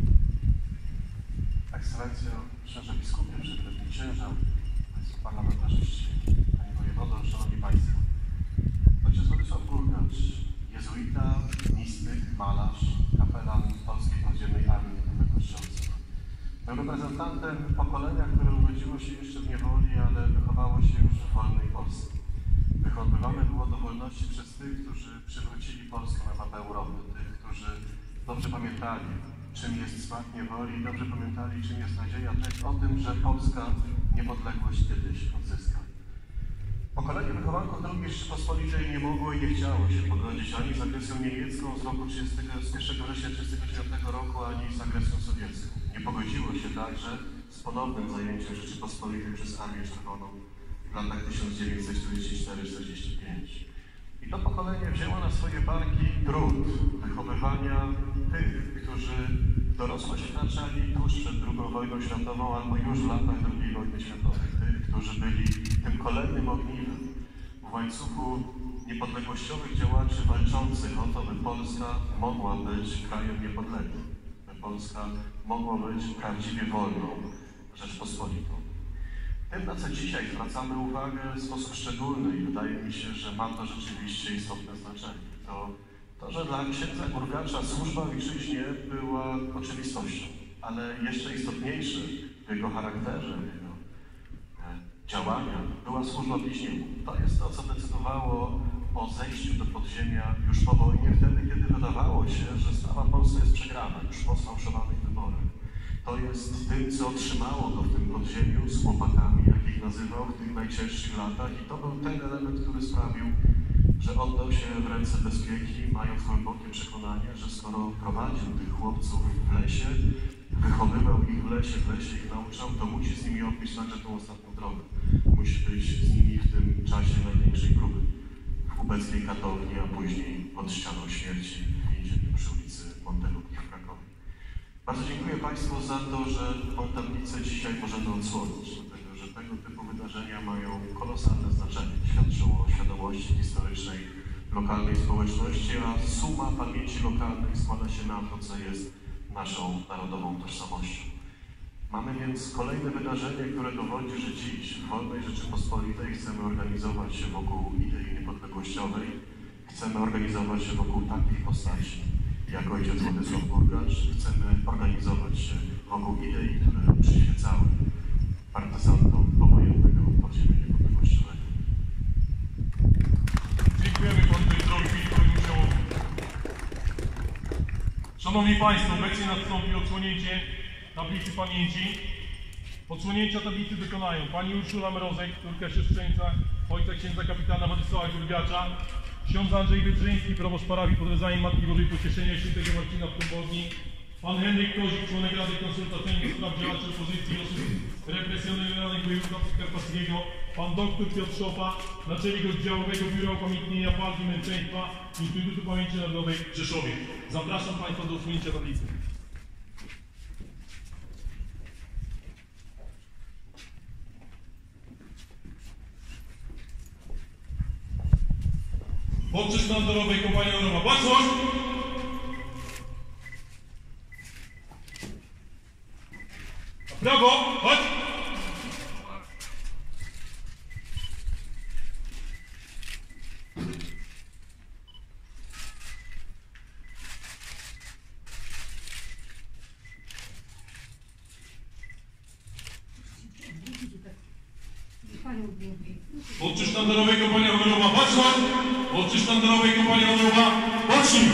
księże biskupie, przedmiotni księża, państwo parlamentarzyści, panie wojewodo, szanowni państwo. Ojciec Władysław Gurgacz, jezuita, mistyk, malarz, kapelan Polskiej Podziemnej Armii Niepodległościowców. Był reprezentantem pokolenia, które urodziło się jeszcze w niewoli, ale wychowało się już w wolnej Polsce. Wychowywane było do wolności przez tych, którzy przywrócili Polskę na mapę Europy, tych, którzy dobrze pamiętali, czym jest smak niewoli i dobrze pamiętali, czym jest nadzieja, też o tym, że Polska niepodległość kiedyś odzyska. Pokolenie wychowanków drugiej Rzeczypospolitej nie mogło i nie chciało się pogodzić ani z agresją niemiecką z roku pierwszego września tysiąc dziewięćset trzydziestego dziewiątego roku, ani z agresją sowiecką. Nie pogodziło się także z ponownym zajęciem Rzeczypospolitej przez Armię Czerwoną w latach tysiąc dziewięćset czterdziesty czwarty do czterdziesty piąty. I to pokolenie wzięło na swoje barki trud wychowywania tych, którzy w dorosłość wkraczali tuż przed drugą wojną światową albo już w latach drugiej wojny światowej. Tych, którzy byli tym kolejnym ogniwem w łańcuchu niepodległościowych działaczy walczących o to, by Polska mogła być krajem niepodległym, by Polska mogła być prawdziwie wolną Rzeczpospolitą. Tym, na co dzisiaj zwracamy uwagę w sposób szczególny i wydaje mi się, że ma to rzeczywiście istotne znaczenie, to to, że dla księdza Gurgacza służba w ojczyźnie była oczywistością, ale jeszcze istotniejsze w jego charakterze, w jego działania była służba bliźniemu. To jest to, co decydowało o zejściu do podziemia już po wojnie, wtedy, kiedy wydawało się, że sprawa Polska jest przegrana już po sfałszowanych wyborach. To jest tym, co trzymało go w tym podziemiu z chłopakami, jak ich nazywał w tych najcięższych latach, i to był ten element, który sprawił, że oddał się w ręce bezpieki, mając głębokie przekonanie, że skoro prowadził tych chłopców w lesie, wychowywał ich w lesie, w lesie ich nauczał, to musi z nimi odbyć także tą ostatnią drogę. Musi być z nimi w tym czasie największej próby. W ubeckiej katowni, a później pod ścianą śmierci w więzieniu przy ulicy Montelukich w Krakowie. Bardzo dziękuję Państwu za to, że tą tablicę dzisiaj możemy odsłonić, dlatego że tego typu wydarzenia mają kolosalne znaczenie. Świadczą o świadomości historycznej lokalnej społeczności, a suma pamięci lokalnej składa się na to, co jest naszą narodową tożsamością. Mamy więc kolejne wydarzenie, które dowodzi, że dziś w wolnej Rzeczypospolitej chcemy organizować się wokół idei niepodległościowej, chcemy organizować się wokół takich postaci jak ojciec Władysław Gurgacz, chcemy organizować się wokół idei, które przyświecały partyzantom powojennego podziemia niepodległościowego. Dziękujemy panu dyrektorowi Filipowi Musiałowi. Szanowni Państwo, obecnie nastąpi odsłonięcie tablicy pamięci. Odsłonięcia tablicy wykonają pani Urszula Mrozek, córka siostrzeńca ojca księdza kapitana Władysława Gurgacza, ksiądz Andrzej Wydrzyński, proboszcz parafii pod wezwaniem Matki Bożej Pocieszenia Świętego Marcina w Kąbowni, pan Henryk Kozik, członek Rady Konsultacyjnej do spraw działaczy opozycji i osób represjonowanych województwa podkarpackiego, pan dr Piotr Szopa, naczelnik oddziałowego Biura Upamiętnienia Walki Męczeństwa Instytutu Pamięci Narodowej w Rzeszowie. Zapraszam Państwa do odsłonięcia tablicy. Podczas sztandarowej kompanii honorowa. Baczność! Brawo! Chodź! Podczas sztandarowej kompania honorowa. Baczność! Podczas sztandarowej kompania honorowa. Bacznij!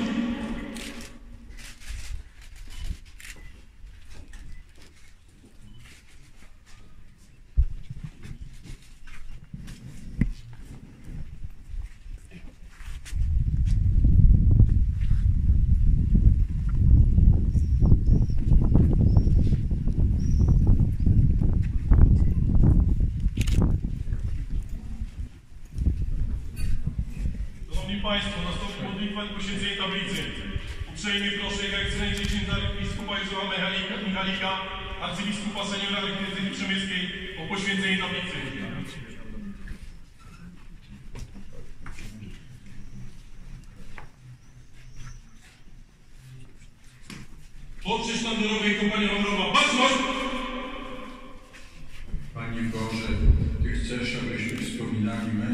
Państwo, nastąpi modlitwa i poświęcenie tablicy. Uprzejmie proszę Jego Ekscelencję księdza biskupa Józefa Michalika, arcybiskupa seniora Diecezji Przemyskiej o poświęcenie tablicy. Podczas sztandarowej kompanii honorowa. Baczność!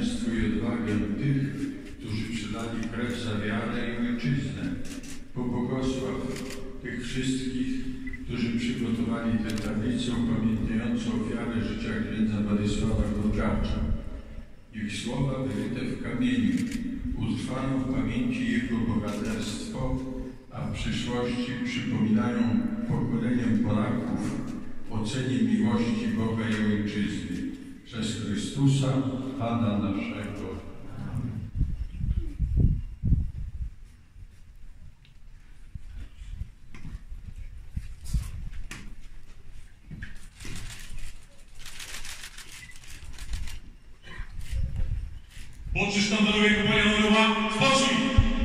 zwycięstwo i odwagę tych, którzy przydali krew za wiarę i ojczyznę. Pobłogosław tych wszystkich, którzy przygotowali tę tablicę upamiętniającą ofiarę życia księdza Władysława Gurgacza. Ich słowa wyryte w kamieniu utrwają w pamięci jego bohaterstwo, a w przyszłości przypominają pokoleniom Polaków o cenie miłości Boga i Ojczyzny przez Chrystusa, Pana naszego. Poczy sztandarowej kompania honorowa, spocznij!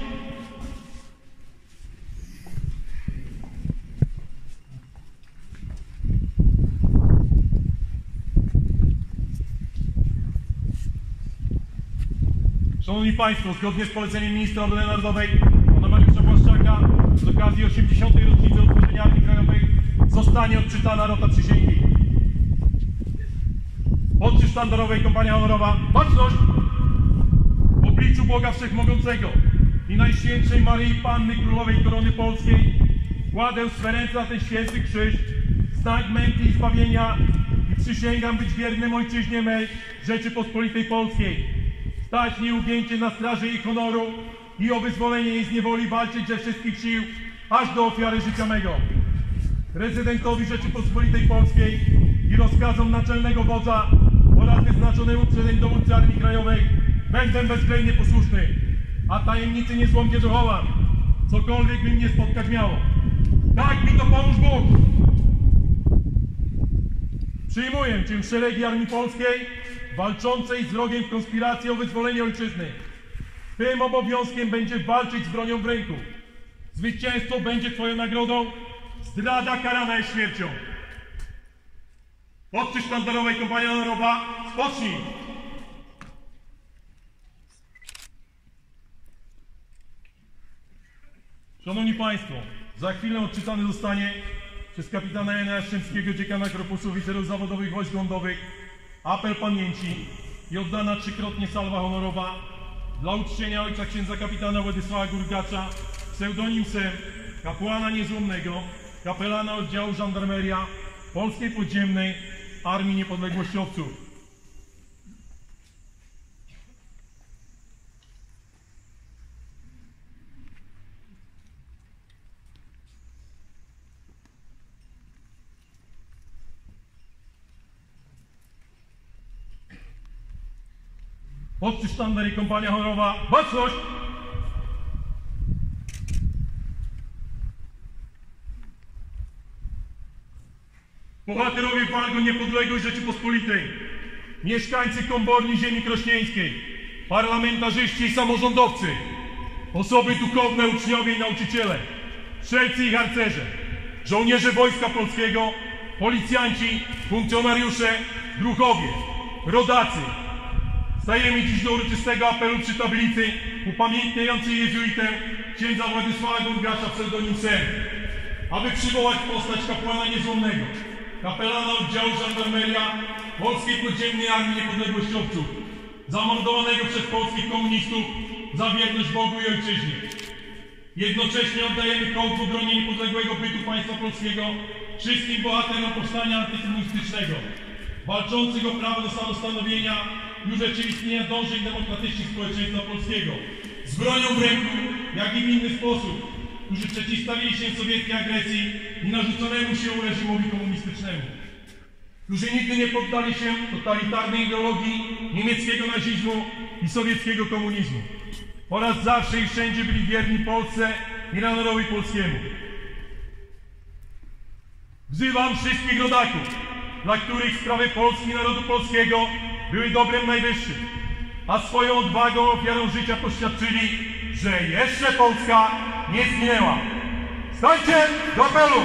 Szanowni Państwo, zgodnie z poleceniem ministra obrony narodowej pana Mariusza Błaszczaka z okazji osiemdziesiątej rocznicy utworzenia Armii Krajowej zostanie odczytana rota przysięgi. Podczy sztandarowej kompania honorowa, baczność! W obliczu Boga Wszechmogącego i Najświętszej Maryi Panny Królowej Korony Polskiej kładę swe ręce na ten święty krzyż, znak męki i zbawienia i przysięgam być wiernym ojczyźnie mej, Rzeczypospolitej Polskiej. Stać nieugięcie na straży jej honoru i o wyzwolenie jej z niewoli walczyć ze wszystkich sił, aż do ofiary życia mego. Prezydentowi Rzeczypospolitej Polskiej i rozkazom naczelnego wodza oraz wyznaczonemu przezeń dowódcy Armii Krajowej będę bezwzględnie posłuszny, a tajemnicy niezłomnie dochowam, cokolwiek by mnie spotkać miało. Tak mi to pomóż Bóg! Przyjmuję Cię w szeregi Armii Polskiej, walczącej z wrogiem w konspiracji o wyzwolenie ojczyzny. Tym obowiązkiem będzie walczyć z bronią w ręku. Zwycięstwo będzie Twoją nagrodą, zdrada karana jest śmiercią. Podczy sztandarowej kompania honorowa, spocznij! Szanowni Państwo, za chwilę odczytany zostanie przez kapitana Jana Jastrzębskiego, dziekana korpusu oficerów zawodowych wojsk lądowych, apel pamięci i oddana trzykrotnie salwa honorowa dla uczczenia ojca księdza kapitana Władysława Gurgacza, pseudonim Sem, kapłana niezłomnego, kapelana oddziału żandarmeria Polskiej Podziemnej Armii Niepodległościowców. Podczy sztandar i kompania honorowa, baczność! Bohaterowie walk o niepodległość Rzeczypospolitej, mieszkańcy komborni ziemi krośnieńskiej, parlamentarzyści i samorządowcy, osoby duchowne, uczniowie i nauczyciele, strzelcy i harcerze, żołnierze Wojska Polskiego, policjanci, funkcjonariusze, druhowie, rodacy. Stajemy dziś do uroczystego apelu przy tablicy upamiętniającej jezuitę księdza Władysława Gurgacza, pseudonim Sem, aby przywołać postać kapłana niezłomnego, kapelana oddziału żandarmeria Polskiej Podziemnej Armii Niepodległościowców, zamordowanego przez polskich komunistów za wierność Bogu i ojczyźnie. Jednocześnie oddajemy hołd w obronie niepodległego bytu państwa polskiego wszystkim bohaterom powstania antykomunistycznego, walczących o prawo do samostanowienia i urzeczywistnienia dążeń demokratycznych społeczeństwa polskiego, z bronią w ręku, jak i w inny sposób, którzy przeciwstawili się sowieckiej agresji i narzuconemu się reżimowi komunistycznemu, którzy nigdy nie poddali się totalitarnej ideologii niemieckiego nazizmu i sowieckiego komunizmu oraz zawsze i wszędzie byli wierni Polsce i narodowi polskiemu. Wzywam wszystkich rodaków, dla których sprawy Polski i narodu polskiego były dobrem najwyższym, a swoją odwagą, ofiarą życia poświadczyli, że jeszcze Polska nie zginęła. Stańcie do apelu!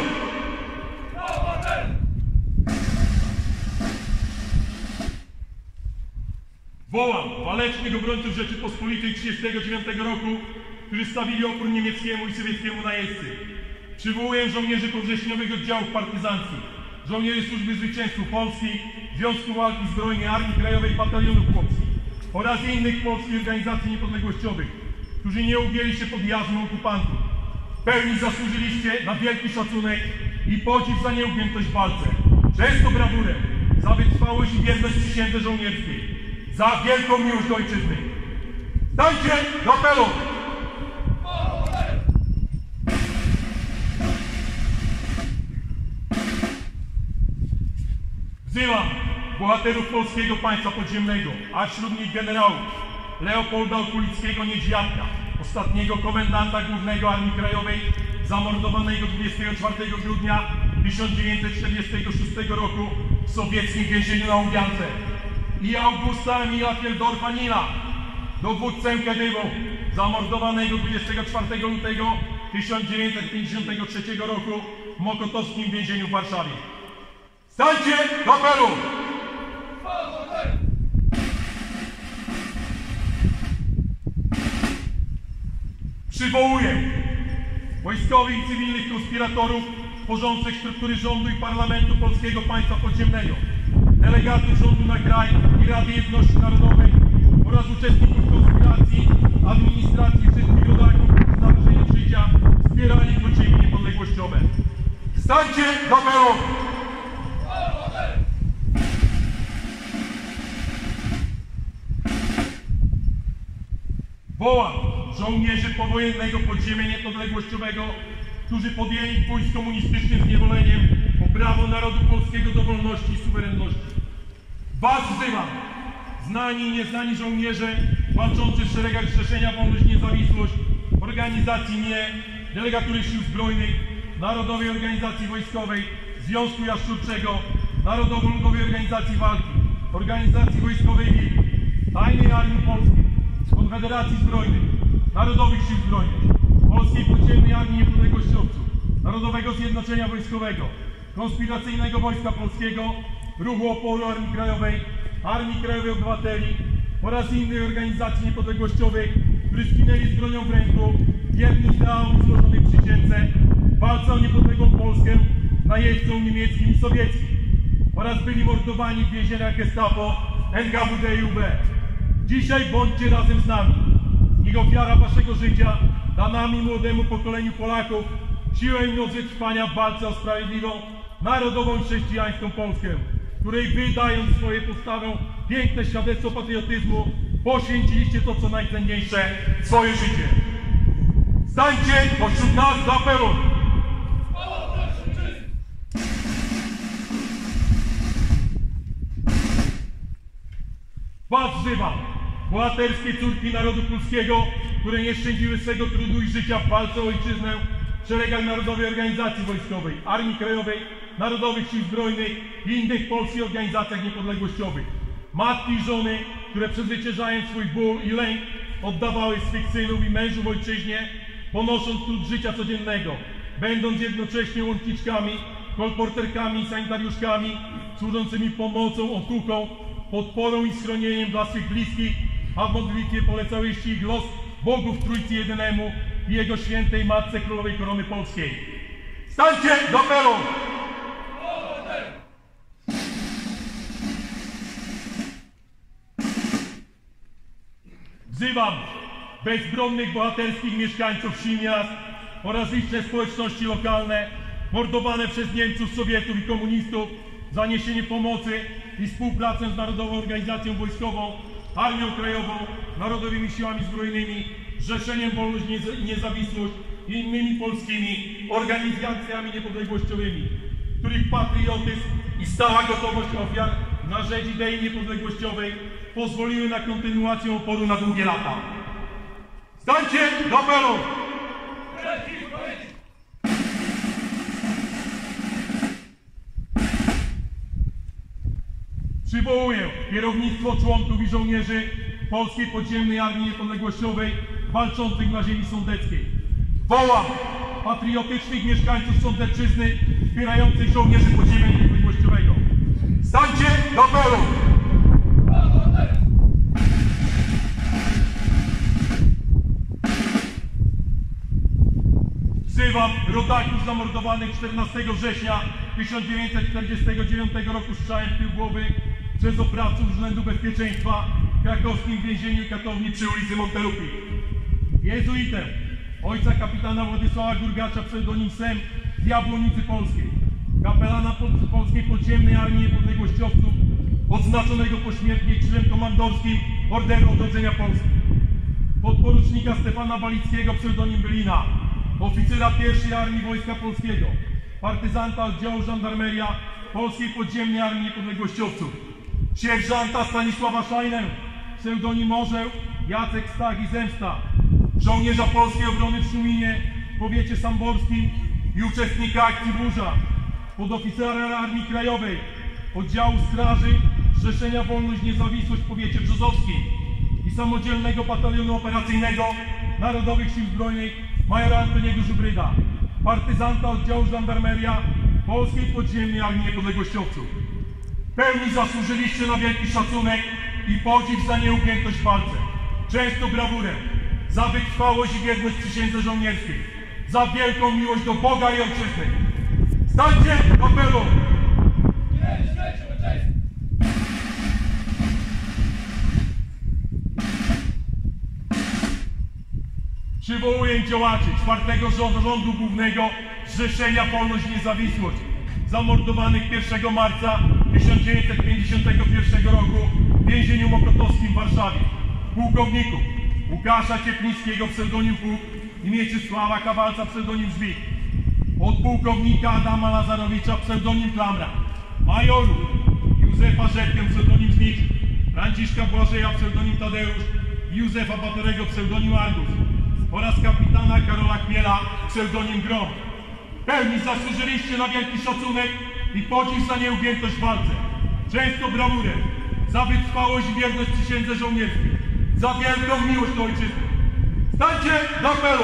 Wołam walecznych obrońców Rzeczypospolitej trzydziestego dziewiątego roku, którzy stawili opór niemieckiemu i sowieckiemu najeźdźcy. Przywołuję żołnierzy powrześniowych oddziałów partyzanckich, żołnierzy Służby Zwycięstwu Polski, Związku Walki Zbrojnej Armii Krajowej Batalionów Chłopskich, oraz innych polskich organizacji niepodległościowych, którzy nie ugięli się pod jarzmą okupantów. W pełni zasłużyliście na wielki szacunek i podziw za nieugiętość w walce, często brawurę, za wytrwałość i wierność przysiędze żołnierskiej, za wielką miłość do ojczyzny. Stańcie do apelu! Wzywam bohaterów polskiego państwa podziemnego, a wśród nich generałów Leopolda Okulickiego-Niedźwiadka, ostatniego komendanta głównego Armii Krajowej, zamordowanego dwudziestego czwartego grudnia tysiąc dziewięćset czterdziestego szóstego roku w sowieckim więzieniu na Łubiance, i Augusta Emila Fieldorfa-Nila, dowódcę Kedywu, zamordowanego dwudziestego czwartego lutego tysiąc dziewięćset pięćdziesiątego trzeciego roku w mokotowskim więzieniu w Warszawie. Stańcie do apelu! Przywołuję wojskowych i cywilnych konspiratorów tworzących struktury rządu i parlamentu polskiego państwa podziemnego, delegatów rządu na kraj i Rady Jedności Narodowej oraz uczestników konspiracji, administracji i wszystkich rodaków, którzy z narażeniem życia wspierali podziemie niepodległościowe. Stańcie do apelu! Wołam żołnierzy powojennego podziemia niepodległościowego, którzy podjęli bój z komunistycznym zniewoleniem o prawo narodu polskiego do wolności i suwerenności. Was wzywam, znani i nieznani żołnierze walczący w szeregach Zrzeszenia Wolność i Niezawisłość, organizacji nie, delegatury Sił Zbrojnych, Narodowej Organizacji Wojskowej, Związku Jaszczurczego, Narodowo-Ludowej Organizacji Walki, Organizacji Wojskowej W I P, Tajnej Armii Polskiej, Konfederacji Zbrojnych, Narodowych Sił Zbrojnych, Polskiej Podziemnej Armii Niepodległościowców, Narodowego Zjednoczenia Wojskowego, Konspiracyjnego Wojska Polskiego, Ruchu Oporu Armii Krajowej, Armii Krajowej Obywateli oraz innych organizacji niepodległościowych, którzy skinęli z bronią w ręku, wierni ideałom złożonych przysiędze, w walce o niepodległą Polskę najeźdźcom niemieckim i sowieckim oraz byli mordowani w więzieniach Gestapo, N K W D i U B. Dzisiaj bądźcie razem z nami. Niech ofiara waszego życia da nami, młodemu pokoleniu Polaków, siłę i moc trwania w walce o sprawiedliwą, narodową i chrześcijańską Polskę, której wy, dając swoje postawę piękne świadectwo patriotyzmu, poświęciliście to, co najcenniejsze, swoje życie. Stańcie pośród nas do apelu! Was wzywam, bohaterskie córki narodu polskiego, które nie szczędziły swego trudu i życia w walce o ojczyznę w szeregach Narodowej Organizacji Wojskowej, Armii Krajowej, Narodowych Sił Zbrojnych i innych polskich organizacjach niepodległościowych. Matki i żony, które przezwyciężając swój ból i lęk oddawały swych synów i mężów ojczyźnie, ponosząc trud życia codziennego, będąc jednocześnie łączniczkami, kolporterkami i sanitariuszkami, służącymi pomocą, otuchą, podporą i schronieniem dla swych bliskich, a w modlitwie polecałyście ich los Bogów Trójcy Jedynemu i Jego Świętej Matce Królowej Korony Polskiej. Stańcie do apelu! Wzywam bezbronnych, bohaterskich mieszkańców wsi, miast oraz liczne społeczności lokalne, mordowane przez Niemców, Sowietów i komunistów, za niesienie pomocy i współpracę z Narodową Organizacją Wojskową, Armią Krajową, Narodowymi Siłami Zbrojnymi, Zrzeszeniem Wolność i Niezawisłość i innymi polskimi organizacjami niepodległościowymi, których patriotyzm i stała gotowość ofiar na rzecz idei niepodległościowej pozwoliły na kontynuację oporu na długie lata. Stańcie do apelu! Przywołuję kierownictwo członków i żołnierzy Polskiej Podziemnej Armii Niepodległościowej walczących na ziemi sądeckiej. Wołam patriotycznych mieszkańców Sądecczyzny wspierających żołnierzy Podziemia Niepodległościowego. Stańcie do apelu! Wzywam rodaków zamordowanych czternastego września tysiąc dziewięćset czterdziestego dziewiątego roku strzałem w tył głowy przez oprawców Urzędu Bezpieczeństwa krakowskim więzieniu i katowni przy ulicy Montelupi. Jezuitę, ojca kapitana Władysława Gurgacza, pseudonim Sem, z Jabłonicy Polskiej, kapelana pod, Polskiej Podziemnej Armii Niepodległościowców, odznaczonego pośmiertnie krzyżem komandorskim Orderu Odrodzenia Polski. Podporucznika Stefana Balickiego, pseudonim Bylina, oficera pierwszej Armii Wojska Polskiego, partyzanta oddziału Żandarmeria Polskiej Podziemnej Armii Niepodległościowców, sierżanta Stanisława Szajnę, pseudonim Orzeł, Jacek Stach i Zemsta, żołnierza Polskiej Obrony w Szuminie, w powiecie samborskim i uczestnika akcji Burza, podoficera Armii Krajowej, oddziału Straży Zrzeszenia Wolność Niezawisłość w powiecie brzozowskim i samodzielnego batalionu operacyjnego Narodowych Sił Zbrojnych majora Antoniego Żubryda, partyzanta oddziału Żandarmeria Polskiej Podziemnej Armii Niepodległościowców. W pełni zasłużyliście na wielki szacunek i podziw za nieugiętość w walce, często brawurę, za wytrwałość i wierność przysiędze żołnierskiej, za wielką miłość do Boga i Ojczyzny. Stańcie do apelu! Przywołuję działaczy czwartego Zarządu Głównego Zrzeszenia Wolność Niezawisłość, zamordowanych pierwszego marca tysiąc dziewięćset pięćdziesiątego pierwszego roku w więzieniu mokotowskim w Warszawie. Pułkowników Łukasza Cieplińskiego, pseudonim Puk, i Mieczysława Kawalca, pseudonim Żwik. Podpułkownika Adama Lazarowicza, pseudonim Klamra. Majorów Józefa Rzepkę, pseudonim Znicz, Franciszka Błażeja, pseudonim Tadeusz i Józefa Batorego, pseudonim Argus, oraz kapitana Karola Chmiela, pseudonim Grom. W pełni zasłużyliście na wielki szacunek i podziw za nieugiętość w walce, często brawurę, za wytrwałość i wierność przysiędze żołnierskiej, za wielką miłość do Ojczyzny. Stańcie do apelu!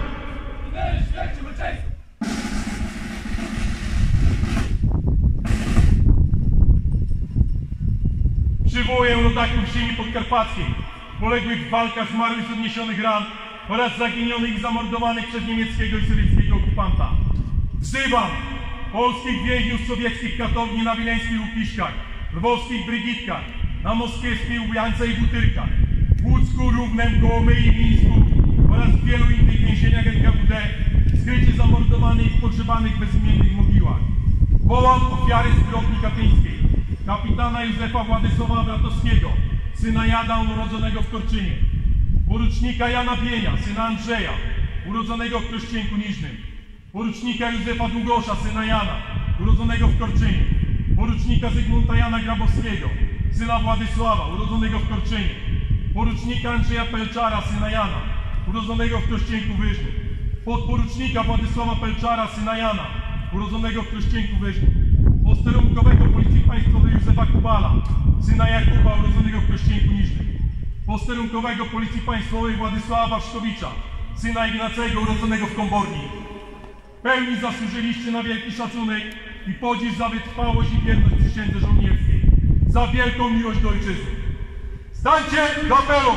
Przywołuję rodaków ziemi podkarpackiej, poległych w walkach, zmarłych z odniesionych ran oraz zaginionych i zamordowanych przez niemieckiego i sowieckiego okupanta. Wzywam polskich więźniów sowieckich katowni na wileńskich Łukiszkach, lwowskich Brygitkach, na moskiewskiej Łubiance i Butyrkach, w Łódzku, Równem, Gołomyi i Mińsku oraz w wielu innych więzieniach N K W D, skrycie zamordowanych i pogrzebanych w bezimiennych mogiłach. Wołam ofiary zbrodni katyńskiej, kapitana Józefa Władysława Bratowskiego, syna Jana, urodzonego w Korczynie, porucznika Jana Bienia, syna Andrzeja, urodzonego w Krościenku Niżnym, porucznika Józefa Długosza, syna Jana, urodzonego w Korczynie, porucznika Zygmunta Jana Grabowskiego, syna Władysława, urodzonego w Korczynie, porucznika Andrzeja Pelczara, syna Jana, urodzonego w Krościenku Wyżnym, podporucznika Władysława Pelczara, syna Jana, urodzonego w Krościenku Wyżnym, posterunkowego Policji Państwowej Józefa Kubala, syna Jakuba, urodzonego w Krościenku Niżnym, posterunkowego Policji Państwowej Władysława Waszkowicza, syna Ignacego, urodzonego w Komborni. W pełni zasłużyliście na wielki szacunek i podziw za wytrwałość i wierność przysiędze żołnierskiej, za wielką miłość do Ojczyzny. Stańcie do apelu!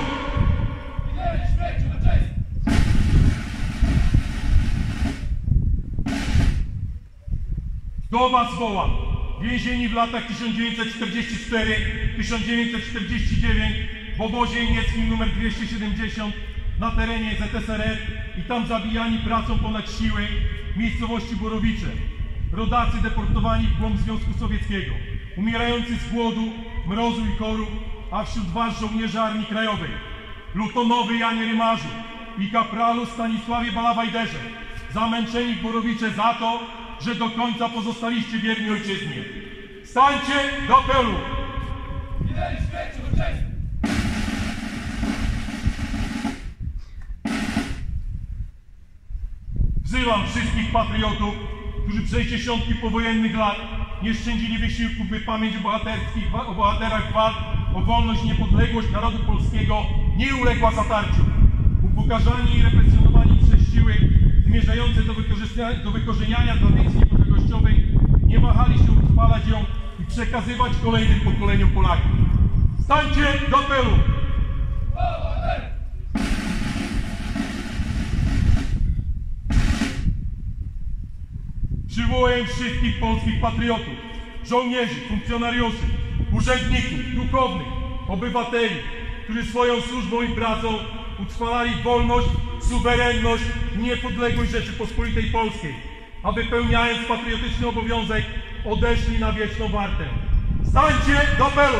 Do was wołam, więzieni w latach tysiąc dziewięćset czterdziesty czwarty do tysiąc dziewięćset czterdziestego dziewiątego w obozie niemieckim numer dwieście siedemdziesiąt na terenie Z S R R i tam zabijani pracą ponad siły w miejscowości Borowicze. Rodacy deportowani w głąb Związku Sowieckiego, umierający z głodu, mrozu i chorób, a wśród was żołnierze Armii Krajowej, plutonowy Janie Rymarzu i kapralu Stanisławie Balawajderze, zamęczeni w Borowicze za to, że do końca pozostaliście wierni Ojczyźnie. Stańcie do apelu! Wzywam wszystkich patriotów, którzy przez dziesiątki powojennych lat nie szczędzili wysiłków, by pamięć o bohaterskich, o bohaterach walk o wolność i niepodległość narodu polskiego nie uległa zatarciu. Upokarzani i represjonowani przez siły zmierzające do, do wykorzeniania tradycji niepodległościowej nie wahali się utrwalać ją i przekazywać kolejnym pokoleniom Polaków. Stańcie do apelu! Przywołuję wszystkich polskich patriotów, żołnierzy, funkcjonariuszy, urzędników, duchownych, obywateli, którzy swoją służbą i pracą utrwalali wolność, suwerenność i niepodległość Rzeczypospolitej Polskiej, a wypełniając patriotyczny obowiązek odeszli na wieczną wartę. Stańcie do apelu!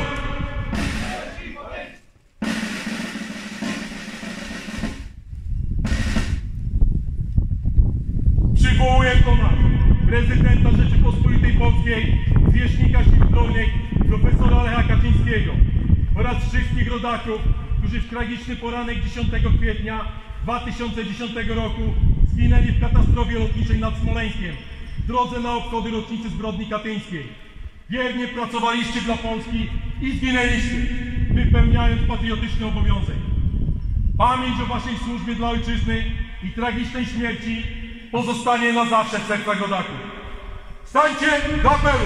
Przywołuję komand prezydenta Rzeczypospolitej Polskiej, zwierzchnika Sił Zbrojnych, profesora Lecha Kaczyńskiego oraz wszystkich rodaków, którzy w tragiczny poranek dziesiątego kwietnia dwa tysiące dziesiątego roku zginęli w katastrofie lotniczej nad Smoleńskiem w drodze na obchody rocznicy zbrodni katyńskiej. Wiernie pracowaliście dla Polski i zginęliście, wypełniając patriotyczny obowiązek. Pamięć o waszej służbie dla ojczyzny i tragicznej śmierci pozostanie na zawsze w sercach rodaków. Stańcie do apelu!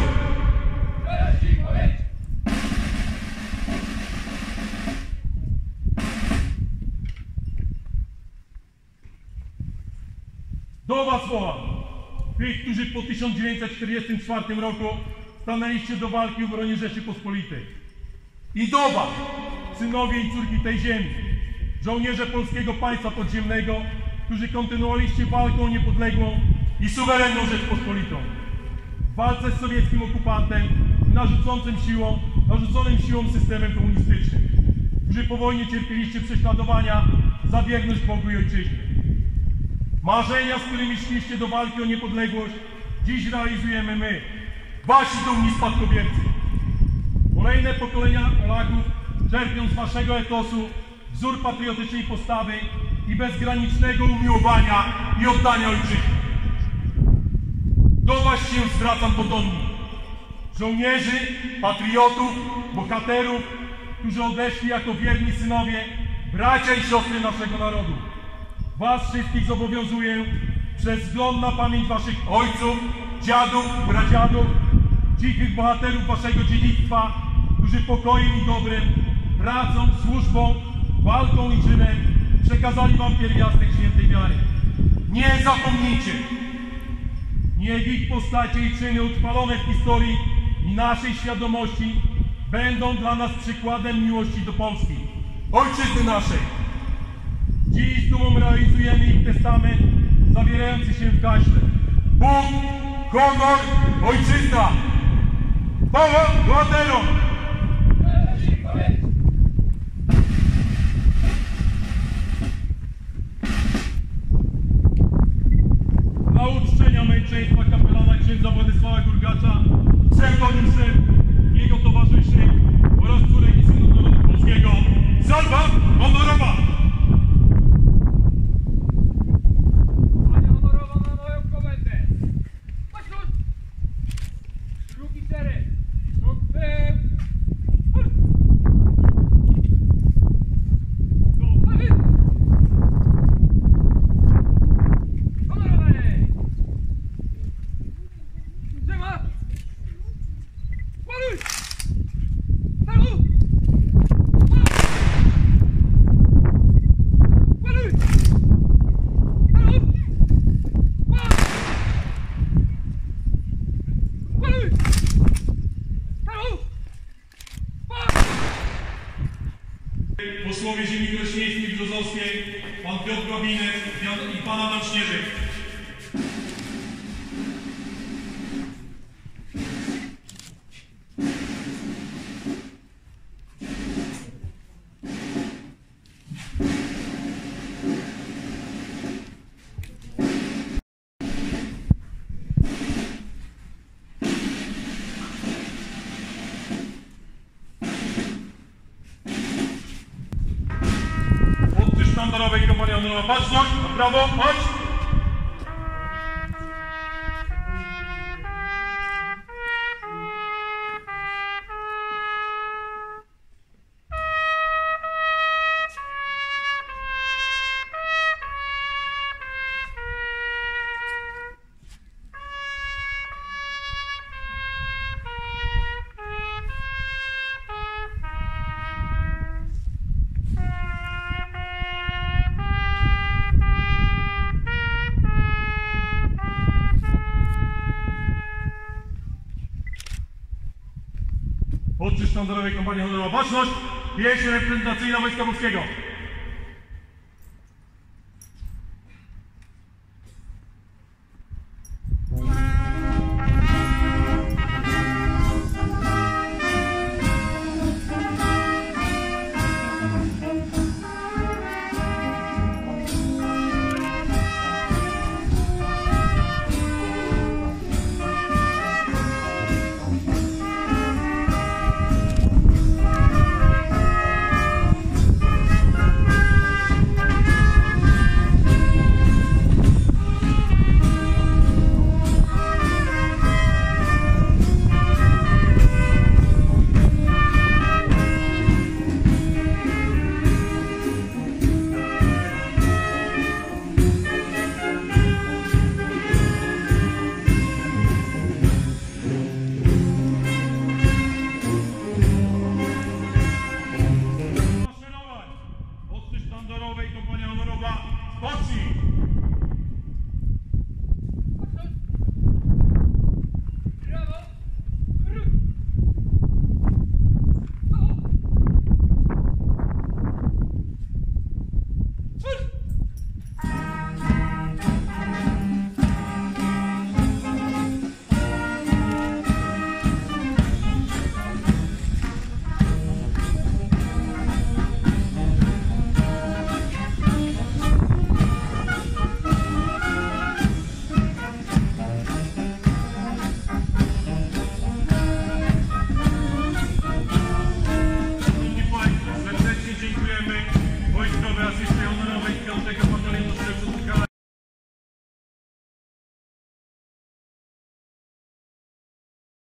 Do was wołam, tych, którzy po tysiąc dziewięćset czterdziestym czwartym roku stanęliście do walki w obronie Rzeczypospolitej. I do was, synowie i córki tej ziemi, żołnierze Polskiego Państwa Podziemnego, którzy kontynuowaliście walkę o niepodległą i suwerenną Rzeczpospolitą. W walce z sowieckim okupantem i narzucącym siłą, narzuconym siłą systemem komunistycznym, którzy po wojnie cierpieliście prześladowania za wierność Bogu i Ojczyźnie. Marzenia, z którymi szliście do walki o niepodległość, dziś realizujemy my, wasi dumni spadkobiercy. Kolejne pokolenia Polaków czerpią z waszego etosu wzór patriotycznej postawy i bezgranicznego umiłowania i oddania ojczyźnie. Do was się zwracam potomni, żołnierzy, patriotów, bohaterów, którzy odeszli jako wierni synowie, bracia i siostry naszego narodu. Was wszystkich zobowiązuję przez wzgląd na pamięć waszych ojców, dziadów, pradziadów, dzichych bohaterów waszego dziedzictwa, którzy pokojem i dobrem, pracą, służbą, walką i czynem przekazali wam pierwiastek świętej wiary. Nie zapomnijcie! Niech ich postacie i czyny utrwalone w historii i naszej świadomości będą dla nas przykładem miłości do Polski, ojczyzny naszej. Dziś z dumą realizujemy ich testament zawierający się w kaźle. Bóg, honor, ojczyzna! Chwała bohaterom! Dla uczczenia męczeństwa kapelana księdza Władysława Gurgacza, pseudonim Sęp, jego towarzyszy oraz córek i synów narodu polskiego. Salwa honorowa! Panie honorowa na moją komendę. Chodź tu! Drugi szereg. Drug tył. Chodź. Do prawy. Honorowej. Trzyma. Ładuj. Staru. Ładuj. Staru. Ładuj. Staru. Posłowie ziemi krośnieńskiej i brzozowskiej, pan Piotr Babinek i pan Adam Śnieżek. Podczysz sztandarowej kompanii honorowa. Baczność, na prawo, chodź! Podczysz sztandarowej kompanii honorowa. Baczność! Pieśń reprezentacyjna Wojska Polskiego.